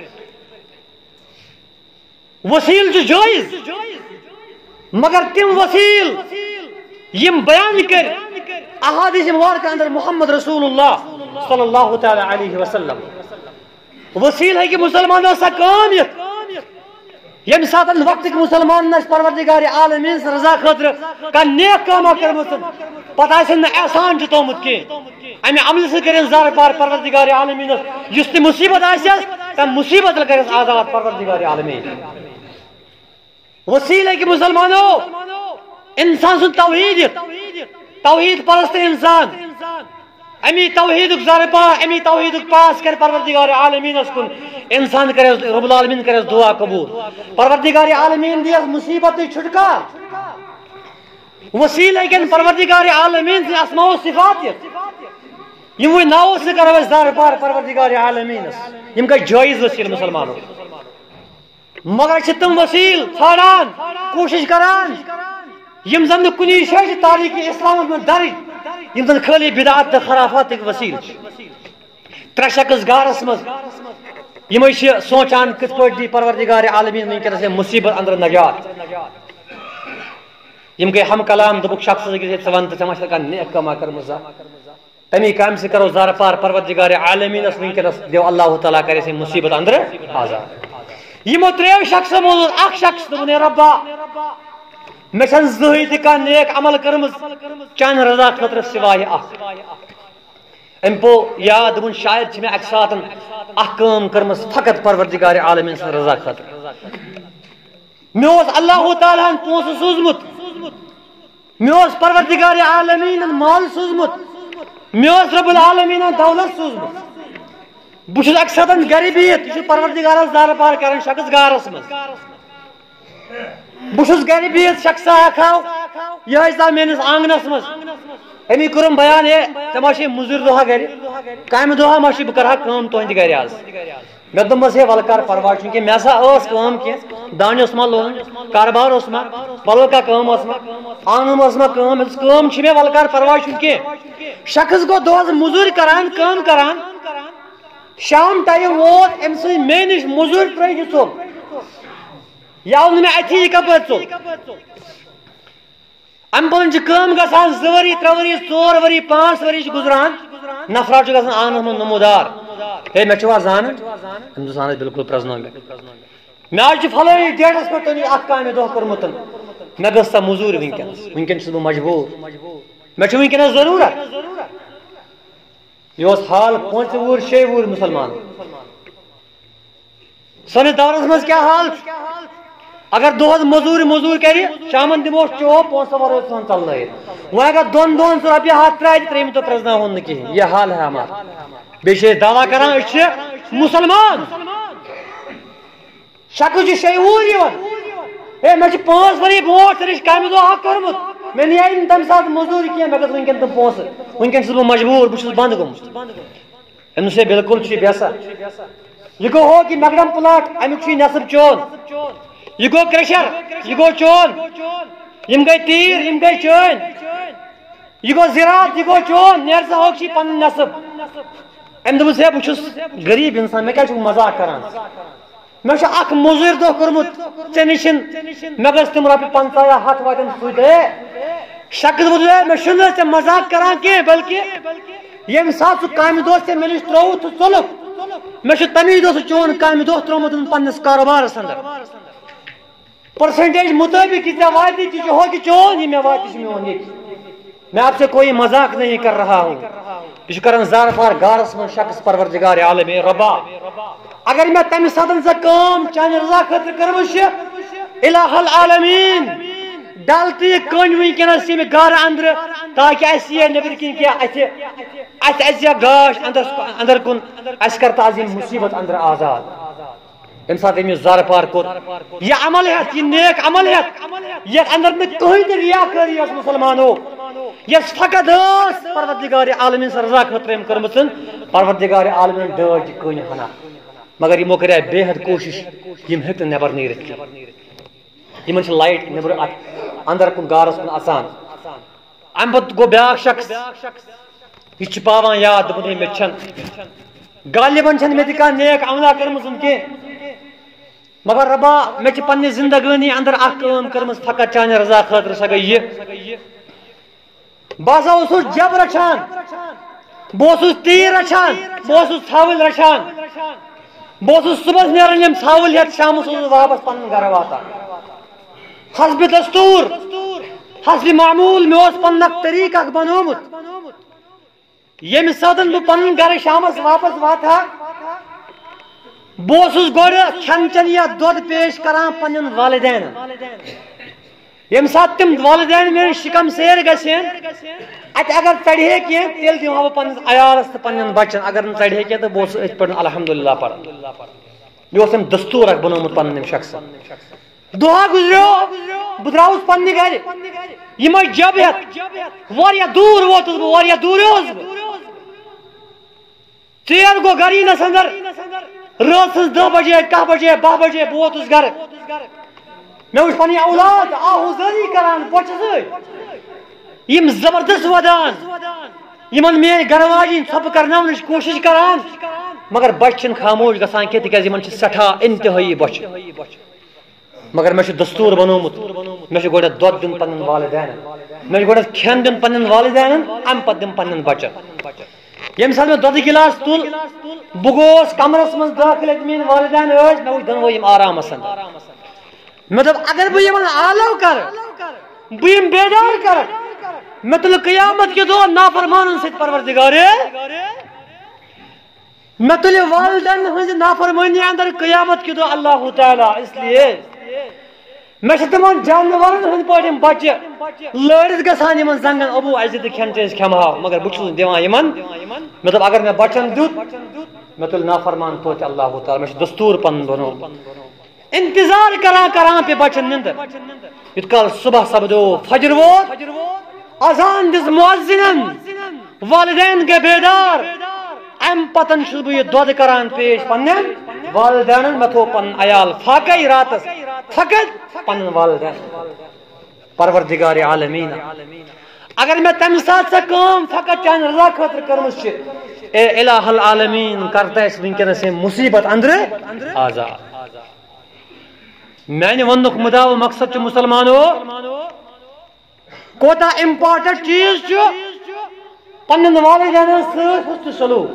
وسیل چھ جائز مگر تم وسیل یم بیان کر احادیث مبارکہ اندر محمد رسول اللہ صلی اللہ تعالی علیہ وسلم وسیل ہے کہ مسلمانوں سا کامیت یم سات وقت مسلمان پروردگار عالمین رضا خاطر کان نیک کاما کرمت پتہ آسن احسان چتومت کی امہ عمل سے کرن زار پار پروردگار عالمین یس تہ مصیبت آسیس تم مصیبت کرس آزاد پروردگار عالمین وسیلہ کہ مسلمانوں انسان سن توحید پرست انسان امی توحید زار پار امی توحید پاس کر پروردگار عالمین کن انسان کرے رب العالمین کرے دعا قبول پروردگار عالمین دی مصیبت چھٹکار وسیلہ کہ پروردگار عالمین سے اسماء و صفات یم وہ ناو سے کرے زار پار پروردگار عالمین یم کا جائز وسیلہ مسلمانوں مگر چھ تم وسیل ژھانڈان کوشش کران یم زن کنی شے تاریخ اسلام میں درج یم زن خالی بدعات تہ خرافات وسیل ترے شخص گارس مز یم سوچان کت پہ دی پروردگار عالمین ونکس مصیبت اندر نجات یم گئی ہم کلام دبک شخص ون تو ژے کان نیک کما کرمز تمی کام سے کرو زار پار پروردگار عالمین ونکس دیو اللہ تعالیٰ کرے مصیبت اندر آزاد یمو تریو شخص موجود اخ شخص دون ربا میں چھن زہی تہ کان نیک عمل کرمز چان رضا خاطر سوائے اخ ام پو یاد دون شاید چھ میں اک ساتن اخ کام کرمز فقط پروردگار عالمین سن رضا خاطر میوس اللہ تعالیٰ پونس سوزمت میوس پروردگار عالمین مال سوزمت میوس رب العالمین دولت سوزمت بہت اک ساتن گھر بہت یہ پروردگار زار پار کران شخص گارس مز بہت گھر بہت شخص کھاو یہ تا میس آنگنس مز امی کورم بیان ہے ژے مزور دہا گھر کامہ دہا ما بہ کرہا کٲم تہندِ گھر آز مے دوٚپمس ہے ول کر پرواے چونکہ مے ہسا ٲس کٲم کینٛہہ دانہِ اوس ما لونُن کاربار اوس ما بدل کانٛہہ کٲم ٲس ما آنگنم ٲس ما کٲم کٲم چھِ مےٚ ول کر پرواے چھُنہٕ کینٛہہ شخص گوٚو دۄہس موٚزوٗرۍ کران کٲم کران شام ٹائم ووت ام سی مے نش مزور ترٛٲیِتھ یہِ ژوٚل یہِ آو نہٕ مےٚ اَتھی یہِ کپٲرۍ ژوٚل ام پتہٕ چھِ کٲم گژھان 2 ؤری 3 ؤری 4 ؤری 5 ؤری چھِ گُزران نفرات چھُ گژھان آنگنس منٛز نمودار ہے مےٚ چھُوا زانان أمۍ دوٚپ اہن حظ بِلکُل پرٛزنٲو مےٚ حظ چھُ فلٲنی ڈیٹس پٮ۪ٹھ تۄہہِ اکھ کامہِ دۄہ کوٚرمُت مےٚ گٔژھ سۄ موٚزوٗرۍ وٕنکٮ۪نس چھُس بہٕ مجبوٗر مےٚ چھُ وٕنکٮ۪نس ضروٗرت یہ حال 5 وُہُر 6 وُہُر مسلمان سٲنِس دورس منٛز کیٛاہ حال اگر دۄہس موٚزوٗرۍ کرِ شامن دِموس چوب پونٛسہٕ ورٲے ژھٕن ژلنٲیِتھ وۄنۍ اگر دۄن دۄہن سُہ رۄپیہِ 100 ترٛایہِ تہٕ ترٛیٚیِمہِ دۄہ پرٛزناوہون نہٕ کِہیٖنۍ یہِ حال ہے ہمار بیٚیہِ چھِ أسۍ دعوا کران أسۍ چھِ مسلمان شخص چھُ 6 وُہُر یِوان ہے مےٚ چھِ 5 ؤری برونٛٹھ ژےٚ نِش کامہِ دۄہ اکھ کوٚرمُت مےٚ نِیے نہٕ تمہِ ساتہٕ موٚزوٗرۍ کینٛہہ مےٚ گٔژھ وٕنکٮ۪ن تِم پونٛسہٕ وٕنکٮ۪ن چھُس بہٕ مجبوٗر بہٕ چھُس بنٛد گوٚمُت أمِس ہے بِلکُل چھُ یہِ بٮ۪سا یہ گو ہو کہ میگڈم پلاٹ امیک چھ نصب چون یہ گو کریشر یہ گو چون یم گئی تیر یم گئی چون یہ گو زراعت یہ گو چون نیر سا ہوک چھ پن نصب ام دس ہے بچس غریب انسان میں کیا مزاق کران میں اخ موزور دہ کورمت ژے نشن مے گھس تم رۄپیہِ 50 یا 100 واتن سۭتۍ شخص بدلے میں چھُنہٕ ژے مزاق کران کینٛہہ بلکہ ییٚمہِ ساتہٕ ژٕ کامہِ دۄہس ژےٚ مےٚ نِش ترٛووُتھ تہٕ ژوٚلُکھ مے چھُ تمی دۄہ سُہ چون کامہِ دۄہ ترٛوومُت پننِس کاروبارس اندر پرسنٹیج مطابق یہ ژےٚ واتہِ تہِ چھُ ہو کہ چون یہ مےٚ واتہِ چھُ میون ییٚتہِ میں آپ سے کوئی مذاق نہیں کر رہا ہوں یہ چھُ کران زار پار گارس منٛز شخص پروردگار عالم ربا اگر میں تمہِ ساتہٕ ژےٚ کٲم چانہِ رضا خٲطرٕ کٔرمٕژ چھِ الہ العالمیٖن ڈل تہٕ یہِ کٔنۍ وٕنکٮ۪نس ییٚمہِ گرٕ اندرٕ تاکہِ اسہِ یہِ نیٚبرۍ کِنۍ کینٛہہ اَتھِ اَژِ یا گاش اندر کُن اَسہِ کر تازِ یِم مُصیبت اندر آزاد ییٚمہِ ساتہٕ أمِس زار پار کوٚر یہِ عمل ہٮ۪تھ یہِ نیک عمل ہٮ۪تھ یتھ اندر نہٕ کٕہٕنۍ تہِ ریاکٲری ٲس مُسلمانو یس فقط ٲس پروردگار عالمیٖن سٕنٛز رضا خٲطرٕ أمۍ کٔرمٕژ پروردگار عالمیٖن ڈٲج یہِ کٔنۍ ہنا مگر یِمو کرے بے حد کوشش یِم ہیٚکۍ نہٕ نٮ۪بر نیٖرِتھ کینٛہہ یِمن چھِ لایٹ نٮ۪برٕ اندر کُن گارس کُن اژان امہِ پتہٕ گوٚو بیاکھ شخص یہ چھِ پاوان یاد دوٚپُن ہے مےٚ چھنہٕ غالباً چھنہٕ مےٚ تہِ کانٛہہ نیک عملا کٔرمٕژ کینٛہہ مگر ربا مےٚ چھِ پننہِ زندگٲنی اندر اکھ کٲم کٔرمٕژ فقط چانہِ رضا خٲطرٕ سۄ گٔے یہِ بہٕ ہسا اوسُس جب رچھان بہٕ اوسُس تیٖر رچھان بہٕ اوسُس ژھاوٕلۍ رچھان بہت صبح نیران یم ژھاوٕلۍ ہٮ۪تھ شامس واپس پنُن گرٕ واتان حسب دستور حسب معمول مےٚ اوس پنُن اکھ طریقہٕ اکھ بنومُت ییٚمہِ ساتہٕ بہٕ پنُن گرٕ شامس واپس واتہا بہٕ اوسُس گۄڈٕ کھٮ۪ن چٮ۪ن یا دۄد پیش کران پننٮ۪ن والدینن ییٚمہِ ساتہٕ تِم والدین میٲنۍ شِکم سیر گژھن اتہِ اگر ژڑِ ہے کینٛہہ تیٚلہِ دِمہٕ ہا بہٕ پننِس عیالس تہٕ پننٮ۪ن بچن اگر نہٕ ژڑِ ہے کینٛہہ تہٕ بہٕ اوسُس أتھۍ پٲٹھۍ الحمدللہ پران مےٚ اوس أمۍ دستوٗر اکھ بنومُت پنُن أمۍ شخصن دۄہا گُزریو بہٕ درٛاوُس پننہِ گرِ یِمے جب ہٮ۪تھ واریاہ دوٗر ووتُس بہٕ واریاہ دوٗریوس بہٕ ژیر گوٚو گرٕ یِنس انٛدر رٲژ سٕنٛز 10 بجے 10 بجے 12 بجے بہٕ ووتُس گرٕ مےٚ وٕچھ پنٕنۍ اولاد آہوٗزٲری کران بۄچھِ سۭتۍ یِم زبردست ودان یِمن میٲنۍ گرٕ واجِنۍ ژھۄپہٕ کرناونٕچ کوٗشش کران مگر بچہِ چھِنہٕ خاموش گژھان کینٛہہ تِکیازِ یِمن چھِ سٮ۪ٹھاہ انتہٲیی بۄچھِ مگر مےٚ چھُ دستوٗر بنومُت مےٚ چھُ گۄڈنٮ۪تھ دۄد دیُن پننٮ۪ن والدینن مےٚ چھُ گۄڈنٮ۪تھ کھٮ۪ن دیُن پننٮ۪ن والدینن امہِ پتہٕ دِمہٕ پننٮ۪ن بچن ییٚمہِ ساتہٕ مےٚ دۄدٕ گِلاس تُل بہٕ گوس کمرس منٛز دٲخل ییٚتہِ میٲنۍ والدین ٲسۍ مےٚ وٕچھ دۄنوے یِم آرامس انٛدر مےٚ دوٚپ اگر بہٕ یِمن آلو کرٕ بہٕ یِم بیدار کرکھ مےٚ تُلہٕ قیامت کہِ دۄہ نافرمانن سۭتۍ پروردگارے مےٚ تُلہِ والدین ہٕنٛزِ نافرمٲنی انٛدر قیامت کہِ دۄہ اللہ تعالیٰ اس لیے مےٚ چھِ تِمن جانورن ہٕنٛدۍ پٲٹھۍ یِم بچہِ لٲرِتھ گژھان یِمن زنگن ابوٗ اَسہِ دِ کھٮ۪ن چٮ۪ن أسۍ کھٮ۪مہٕ ہاو مگر بہٕ چھُس نہٕ دِوان یِمن مےٚ دوٚپ اگر مےٚ بچن دیُت مےٚ تُلہِ نافرمان توتہِ اللہ تعالیٰ مےٚ چھُ دستوٗر پنُن بنومُت انتظار کران پے بچن نِندٕر یوٗت کال صبح سپدو فجر ووت اذان دِژ مُعزِنن والدین گٔے بیدار امہِ پتن چھُس بہٕ یہِ دۄد کران پیش پننٮ۪ن والدینن مےٚ تھوٚو پنُن عیال فاقے راتس فقط پنُن والدین پروردگارِ عالمیٖن اگر مےٚ تمہِ ساتہٕ سۄ کٲم فقط چانہِ رضا خٲطرٕ کٔرمٕژ چھِ اے الہ العالمیٖن کر تہٕ اَسہِ وٕنکیٚنس ییٚمہِ مُصیبت انٛدرٕ آزاد میانہِ وننُک مُدا و مقصد چھُ مُسلمانو کوتاہ امپارٹنٹ چیٖز چھُ پننٮ۪ن والدینن سۭتۍ حُسنُ سلوٗک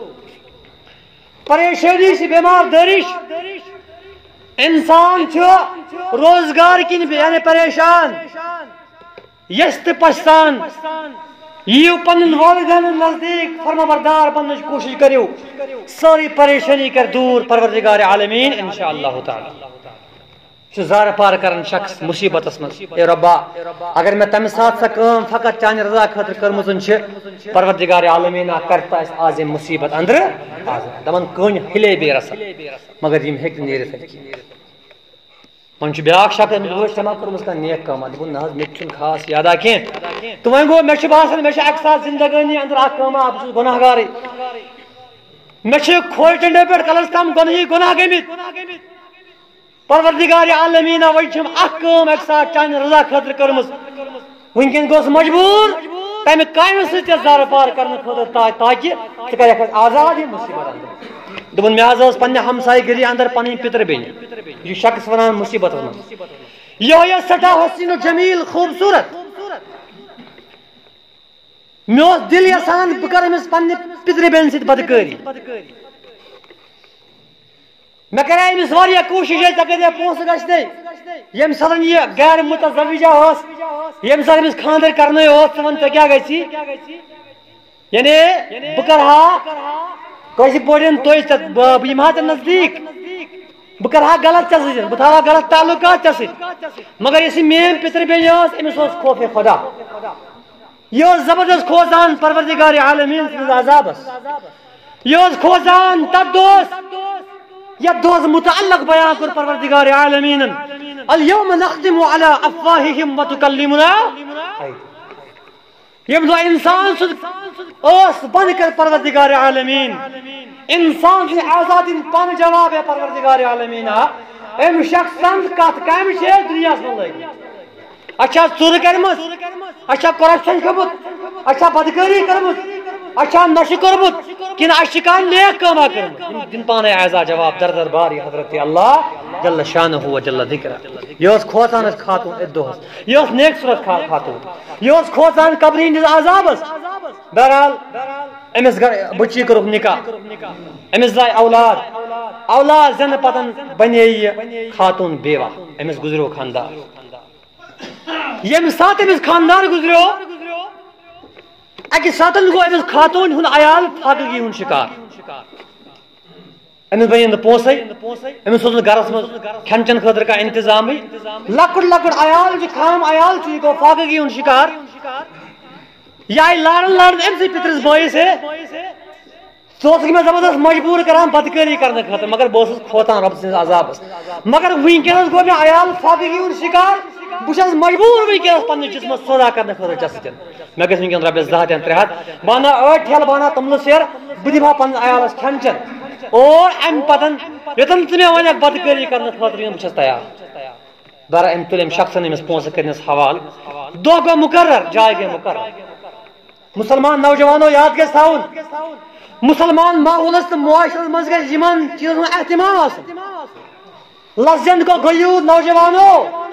پریشٲنی چھِ بٮ۪مار دٲری چھِ انسان چھُ روزگار کِنۍ یعنی پریشان یژھ تہٕ پچھتان یِیِو پننٮ۪ن والدینن نزدیٖک فرمابردار بننٕچ کوٗشش کٔرِو سٲرٕے پریشٲنی کر دوٗر پروردگارِ عالمیٖن انشاء اللہ تعالیٰ چھُ زارٕ پار کران شخص مُصیبتس منٛز اے رۄبا اگر مےٚ تمہِ ساتہٕ سۄ کٲم فقط چانہِ رضا خٲطرٕ کٔرمٕژ چھِ پروردگارِ عالمیٖنا کر تہٕ اَسہِ آز ییٚمہِ مُصیبت انٛدرٕ آزاد دپان کٔنۍ ہِلے بیٚیہِ رسن مگر یِم ہیٚکہِ نہٕ نیٖرِتھ وۄنۍ چھُ بیاکھ شخص أمِس وٲج ما کٔرمٕژ کانٛہہ نیک کٲما دوٚپُن نہ حظ مےٚ تہِ چھُنہٕ خاص یادا کینٛہہ تہٕ وۄنۍ گوٚو مےٚ چھُ باسان مےٚ چھِ اکہِ ساتہٕ زندگٲنی انٛدر اکھ کٲما بہٕ چھُس گۄناہ گارٕے مےٚ چھِ کھوجہِ ٹنڈو پٮ۪ٹھ کلس تام گۄنہٕے گۄناہ گٔمٕتۍ پروردگارِ عالمیٖنا وۄنۍ چھِم اکھ کٲم اکہِ ساتہٕ چانہِ رضا خٲطرٕ کٔرمٕژ وٕنکیٚن گوٚژھ مجبوٗر تمہِ کامہِ سۭتۍ تہِ زارٕ پار کرنہٕ خٲطرٕ تاکہِ ژٕ کرکھ اَسہِ آزاد یہِ مُصیبت انٛدر دوٚپُن مےٚ حظ ٲس پننہِ ہمسایہِ گٔری انٛدر پنٕنۍ پِتٕر بیٚنہِ یہِ چھُ شخص ونان مُصیبتس منٛز یِہوے ٲس سٮ۪ٹھاہ حسیٖن و جمیٖل خوٗبصوٗرت مےٚ اوس دِل یژھان بہٕ کرٕ أمِس پننہِ پِترِ بیٚنہِ سۭتۍ بدکٲری مےٚ کرے أمِس واریاہ کوٗشش ہے ژےٚ کۭتیاہ پونٛسہٕ گژھنَے ییٚمہِ ساتہٕ یہِ غیر متزوجہ ٲس ییٚمہِ ساتہٕ أمِس خانٛدر کرنٕے اوس ژٕ وَن ژےٚ کیٛاہ گژھی یعنی بہٕ کرٕ ہا کٲشِر پٲٹھۍ تُہۍ بہٕ یِمہٕ ہا ژےٚ نزدیٖک بہٕ کرٕ ہا غلط ژےٚ سۭتۍ بہٕ تھاوٕ ہا غلط تعلُقات ژےٚ سۭتۍ مگر یۄس یہِ میٲنۍ پِتٕر بیٚنہِ ٲس أمِس اوس خوفے خۄدا یہِ اوس زبردست کھوژان پروردگارِ عالمیٖن سٕنٛدِس عذابس یہِ اوس کھوژان تتھ دۄہس یتھ دۄہس متعلق بیان کوٚر پروردگارِ عالمیٖنن الیوم نختم علی افواہہم وتکلمنا ییٚمہِ دۄہ انسان سُنٛد ٲس بنٛد کر پروردگارِ عالمیٖن انسان سٕنٛدِ اعضا دِنۍ پانہٕ جواب ہے پروردگارِ عالمیٖنا أمۍ شخص سٕنٛز کتھ کامہِ چھِ دُنیاہس منٛز لٲگمٕژ اَسہِ چھا ژوٗرٕ کٔرمٕژ اَسہِ چھا کرپشن کھوٚمُت اَسہِ چھا بدکٲری کٔرمٕژ اَسہِ چھا نشہٕ کوٚرمُت کِنہٕ اَسہِ چھِ کانٛہہ نیک کٲما کٔرمٕژ یِم دِنۍ پانے اعضا جواب در دربارِ حضرت اللہ جل شانہ و جل ذکرہ یہِ ٲس کھوژان اَسہِ خاتوٗن أتھۍ دۄہس یہِ ٲس نیک صورت خاتوٗن یہِ اوس کھوژان قبرِ ہٕنٛدِس عذابس بہرحال أمِس بٔچی کوٚرُکھ نکاح أمِس درٛاے اولاد اولاد زن پتن بنے یہ خاتون بیوہ امس گزرو خاندار یم سات امس خاندار گزرو اکہ ساتن گو امس خاتون ہن عیال فاقگی ہن شکار امس بنی پونسے امس سوز گرس مز کھین چن خاطر کا انتظام لکڑ لکڑ عیال جو خام عیال چھ گو فاقگی ہن شکار یا لارن لارن امس پترس بوئس ہے سوس میں زبردست مجبور کران بدکاری کرنے خاطر مگر بہت کھوتان رب سن عذاب مگر ونکس گو میں عیال فاقگی ہن شکار بہت مجبور ونکس پنہ جسم سودا کرنے خاطر چسٹن میں گھس ونکس رۄپیس 200 300 بانا 8 ٹھیل بانا تمل سیر بہ دِمہا پنس عیالس کھین چن اور ام پتن یوتن ژٕ مےٚ ونکھ بدکاری کرنے خاطر بہٕ چھس تیار برا ام تُل ام شخصن امس پونسہٕ کرنس حوال دۄہ گوٚو مقرر جاے گٔے مقرر مسلمان نوجوانو یاد گژھِ تھاوُن مسلمان ماحولس تو معاشرس مز گژھِ یمن چیزن ہُنٛد احتمام آسُن لفظن کو غیوٗر نوجوانو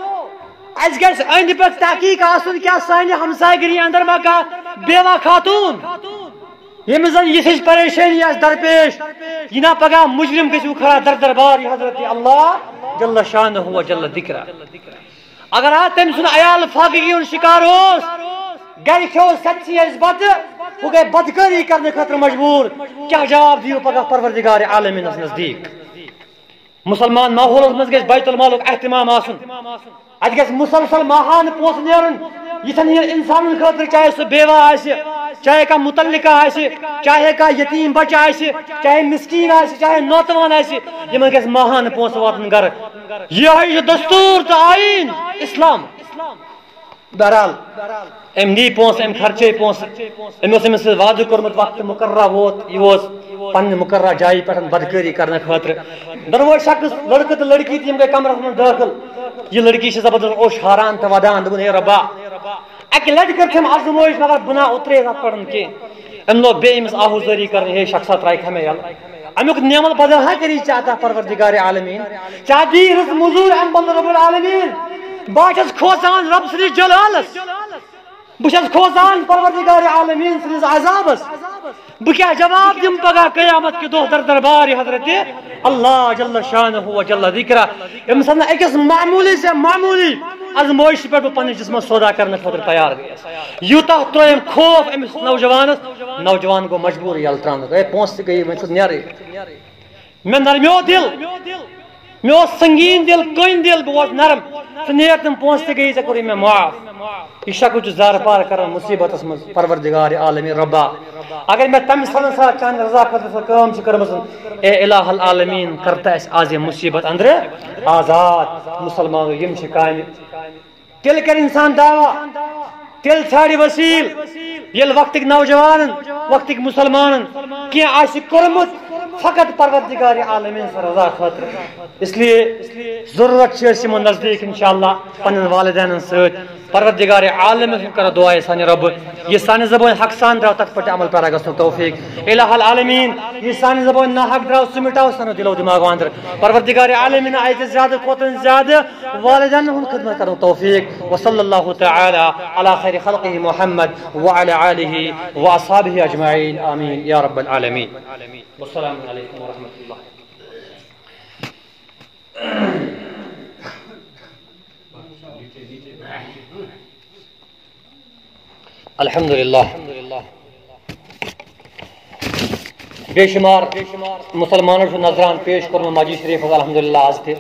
اس گژھِ أنٛدۍ پٔکۍ تحقیق آسُن کیٛاہ سانہِ ہمسایہِ اندر ما کانٛہہ بیوا خاتون ییٚمِس زن یِژھ پریشٲنی آسہِ درپیش یہِ نا پگاہ مجرم گژھِو کھڑا در دربار حضرت اللہ جل شانہ و جل ذکرہ اگر تٔمۍ سُنٛد عیال فاقگی ہُنٛد شکار اوس گھر کھیو سچی اس بتہٕ وہ گئے بدکاری کرنے خاطر مجبور کیا جواب دیو پگہ پروردگار عالمین نزدیک مسلمان ماحولس مز گژھِ بیت المالُک احتمام آسُن اتھ گژھِ مسلسل ماہانہ پونسہٕ نیرُن یِتھن انسانن خاطر چاہے سُہ بیوا آسہِ چاہے کانٛہہ متعلقہ آسہِ چاہے کانٛہہ یتیٖم بچہ آسہِ چاہے مسکین آسہِ چاہے نوتوان آسہِ یمن گژھِ ماہانہ پونسہٕ واتُن گرٕ یہے چھُ دستور تہٕ آیٖن اسلام بہرحال ام نی پونس ام خرچے پونس امس سۭتۍ وعدٕ کوٚرمُت وقت مقررہ ووت یہ پنہ مقررہ جایہِ پٮ۪ٹھ بدکٲری کرنے خاطر دۄنوے شخص لڑکہٕ تہٕ لڑکی تہِ یِم گٔے کمرس منٛز دٲخل یہ لڑکی چھِ زبردست اوش ہاران تہٕ ودان دوٚپُن ہے رۄبا اکہِ لٹہِ کٔر تٔمۍ آزمٲیش مگر بہٕ نا اُترے اتھ پٮ۪ٹھ کینٛہہ أمۍ لوگ بیٚیہِ أمِس آہوٗزٲری کرٕنۍ ہے شخصا ترٛایہِ مےٚ یلہٕ امیُک نعمت بدل ہا کری چاہتا پروردگار عالمین چاہ دی رس مزور ام بندر رب العالمین بہٕ چھس کھوژان رب سٕنٛدِس جلالس بہٕ چھس کھوژان پروردگار عالمین سٕنٛدِس عذابس بہٕ کیٛاہ جواب دِمہٕ پگاہ قیامت کہِ دۄہ در دربار حضرت اللہ جل شانہ و جل ذکرہ أمِس نہٕ أکِس معموٗلی سے معموٗلی آزمٲیشہِ پٮ۪ٹھ بہٕ پننِس جسمس سودا کرنہٕ خٲطرٕ تیار گٔیس یوٗتاہ ترٛٲیِم خوف أمِس نوجوانس نوجوان گوٚو مجبوٗر یلہٕ ترٛاونس ہے پونسہٕ تہِ گٔیی وۄنۍ چھُس نیرٕے مےٚ نرمیو دل مےٚ اوس سنگیٖن دل کٔنۍ دل بہٕ اوسُس نرم ژٕ نیر تِم پونسہٕ تہِ گٔیی ژےٚ کوٚرُے مےٚ معاف یہ شکل چھُ زارٕ پار کران مصیبتس منٛز پروردگار عالمین رۄبا اگر مےٚ تمہِ ساتہٕ چانہِ رضا خٲطرٕ سۄ کٲم چھِ کٔرمٕژ اے الہ العالمین کرتا اَسہِ آز یہِ مصیبت أنٛدرٕ آزاد مسلمانو یِم چھِ کامہِ تیٚلہِ کرِ انسان دعوا تیٚلہِ ژھانڈِ وسیٖل ییٚلہِ وقتٕکۍ نوجوانن وقتٕکۍ مسلمانن کینٛہہ آسہِ کوٚرمُت فقط پروردگار عالمین سٕنٛز رضا خٲطرٕ اس لیے ضروٗرت چھِ أسۍ یِمن نزدیٖک انشاءاللہ پننٮ۪ن والدینن سۭتۍ پروردگار عالمین سۭتۍ کرو دعا سانہِ رۄبہٕ یہِ سانہِ زبٲنۍ حق سان درٛاو تتھ پٮ۪ٹھ عمل پیرا گژھنُک توفیٖق الہ العالمین یہِ سانہِ زبٲنۍ ناحق درٛاو سُہ مٹاو سانو دِلو دِماغو اندر پروردگار عالمین اَتہِ زیادٕ کھۄتہٕ زیادٕ والدینن ہُنٛد خدمت کرنُک توفیٖق وصلی اللہ تعالی علی خیر خلقہ محمد وعلی آلہ واصحابہ اجمعین آمین یا رب العالمین والسلام علیکم ورحمۃ اللہ الحمدللہ بے شمار مسلمانوں چھُ نظران پیش کوٚرمُت مسجد شریف الحمدللہ آز تہِ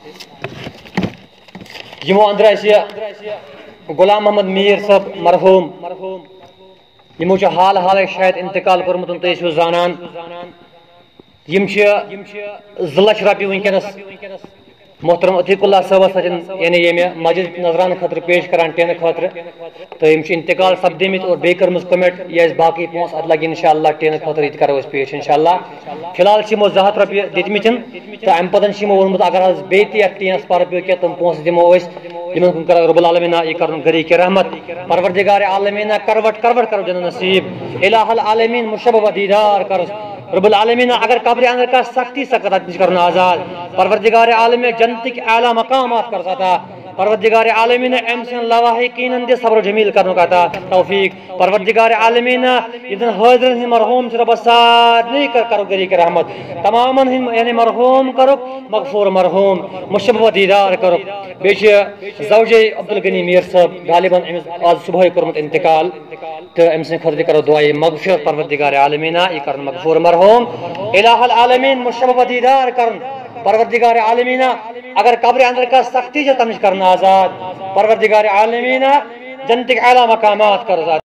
یِمو اندر اَسہِ غلام محمد میٖر صٲب مرحوٗم یِمو چھُ حال حالے شاید انتقال کوٚرمُت تُہۍ ٲسِو زانان یِم چھِ 2 لچھ رۄپیہِ وٕنکیٚنس محترم عتیق اللہ صٲبس سۭتۍ یعنی ییٚمہِ مسجد نظرانہٕ خٲطرٕ پیش کران ٹینہٕ خٲطرٕ تہٕ یِم چھِ انتقال سپدیمٕتۍ اور بیٚیہِ کٔرمٕژ کوٚمٮ۪نٹ یہِ اَسہِ باقٕے پونٛسہٕ اتھ لگہِ انشاءاللہ ٹینہٕ خٲطرٕ یہِ تہِ کرو أسۍ پیش انشاءاللہ فِلحال چھِ یِمو 200 رۄپیہِ دِتمٕتۍ تہٕ امہِ پتہٕ چھِ یِمو ووٚنمُت اگر حظ بیٚیہِ تہِ یتھ ٹینس پرٕ پیٚو کینٛہہ تِم پونٛسہٕ دِمو أسۍ یِمن کُن کرو رب العالمیٖنہ یہِ کرُن گری کہ رحمت پروردگار عالمیٖنہ کروٹ کرو جنت نصیب الہ العالمین مشبہ دیدار کرس رب العالمین اگر قبر اندر کا سختی سکتا تجھ کرنا آزاد پروردگار عالم جنت کے اعلیٰ مقامات کر سکتا پروردگار عالمین امسن لواحقین دے صبر و جمیل کرنو کہتا توفیق پروردگار عالمین ادن حاضرن ہی مرحوم سے رب ساتھ نہیں کرو گری کے رحمت تماما یعنی مرحوم کرو مغفور مرحوم مشبہ دیدار کرو بیچ زوج عبدالغنی میر صاحب غالباً آج صبح کرمت انتقال تو امسن خطر کرو دعائی مغفرت پروردگار عالمین یہ کرن مغفور مرحوم الہ العالمین مشبہ دیدار کرن پروردگار عالمین اگر قبر اندر کا سختی سے تمش کرنا آزاد پروردگار عالمین جنت کے اعلیٰ مقامات کر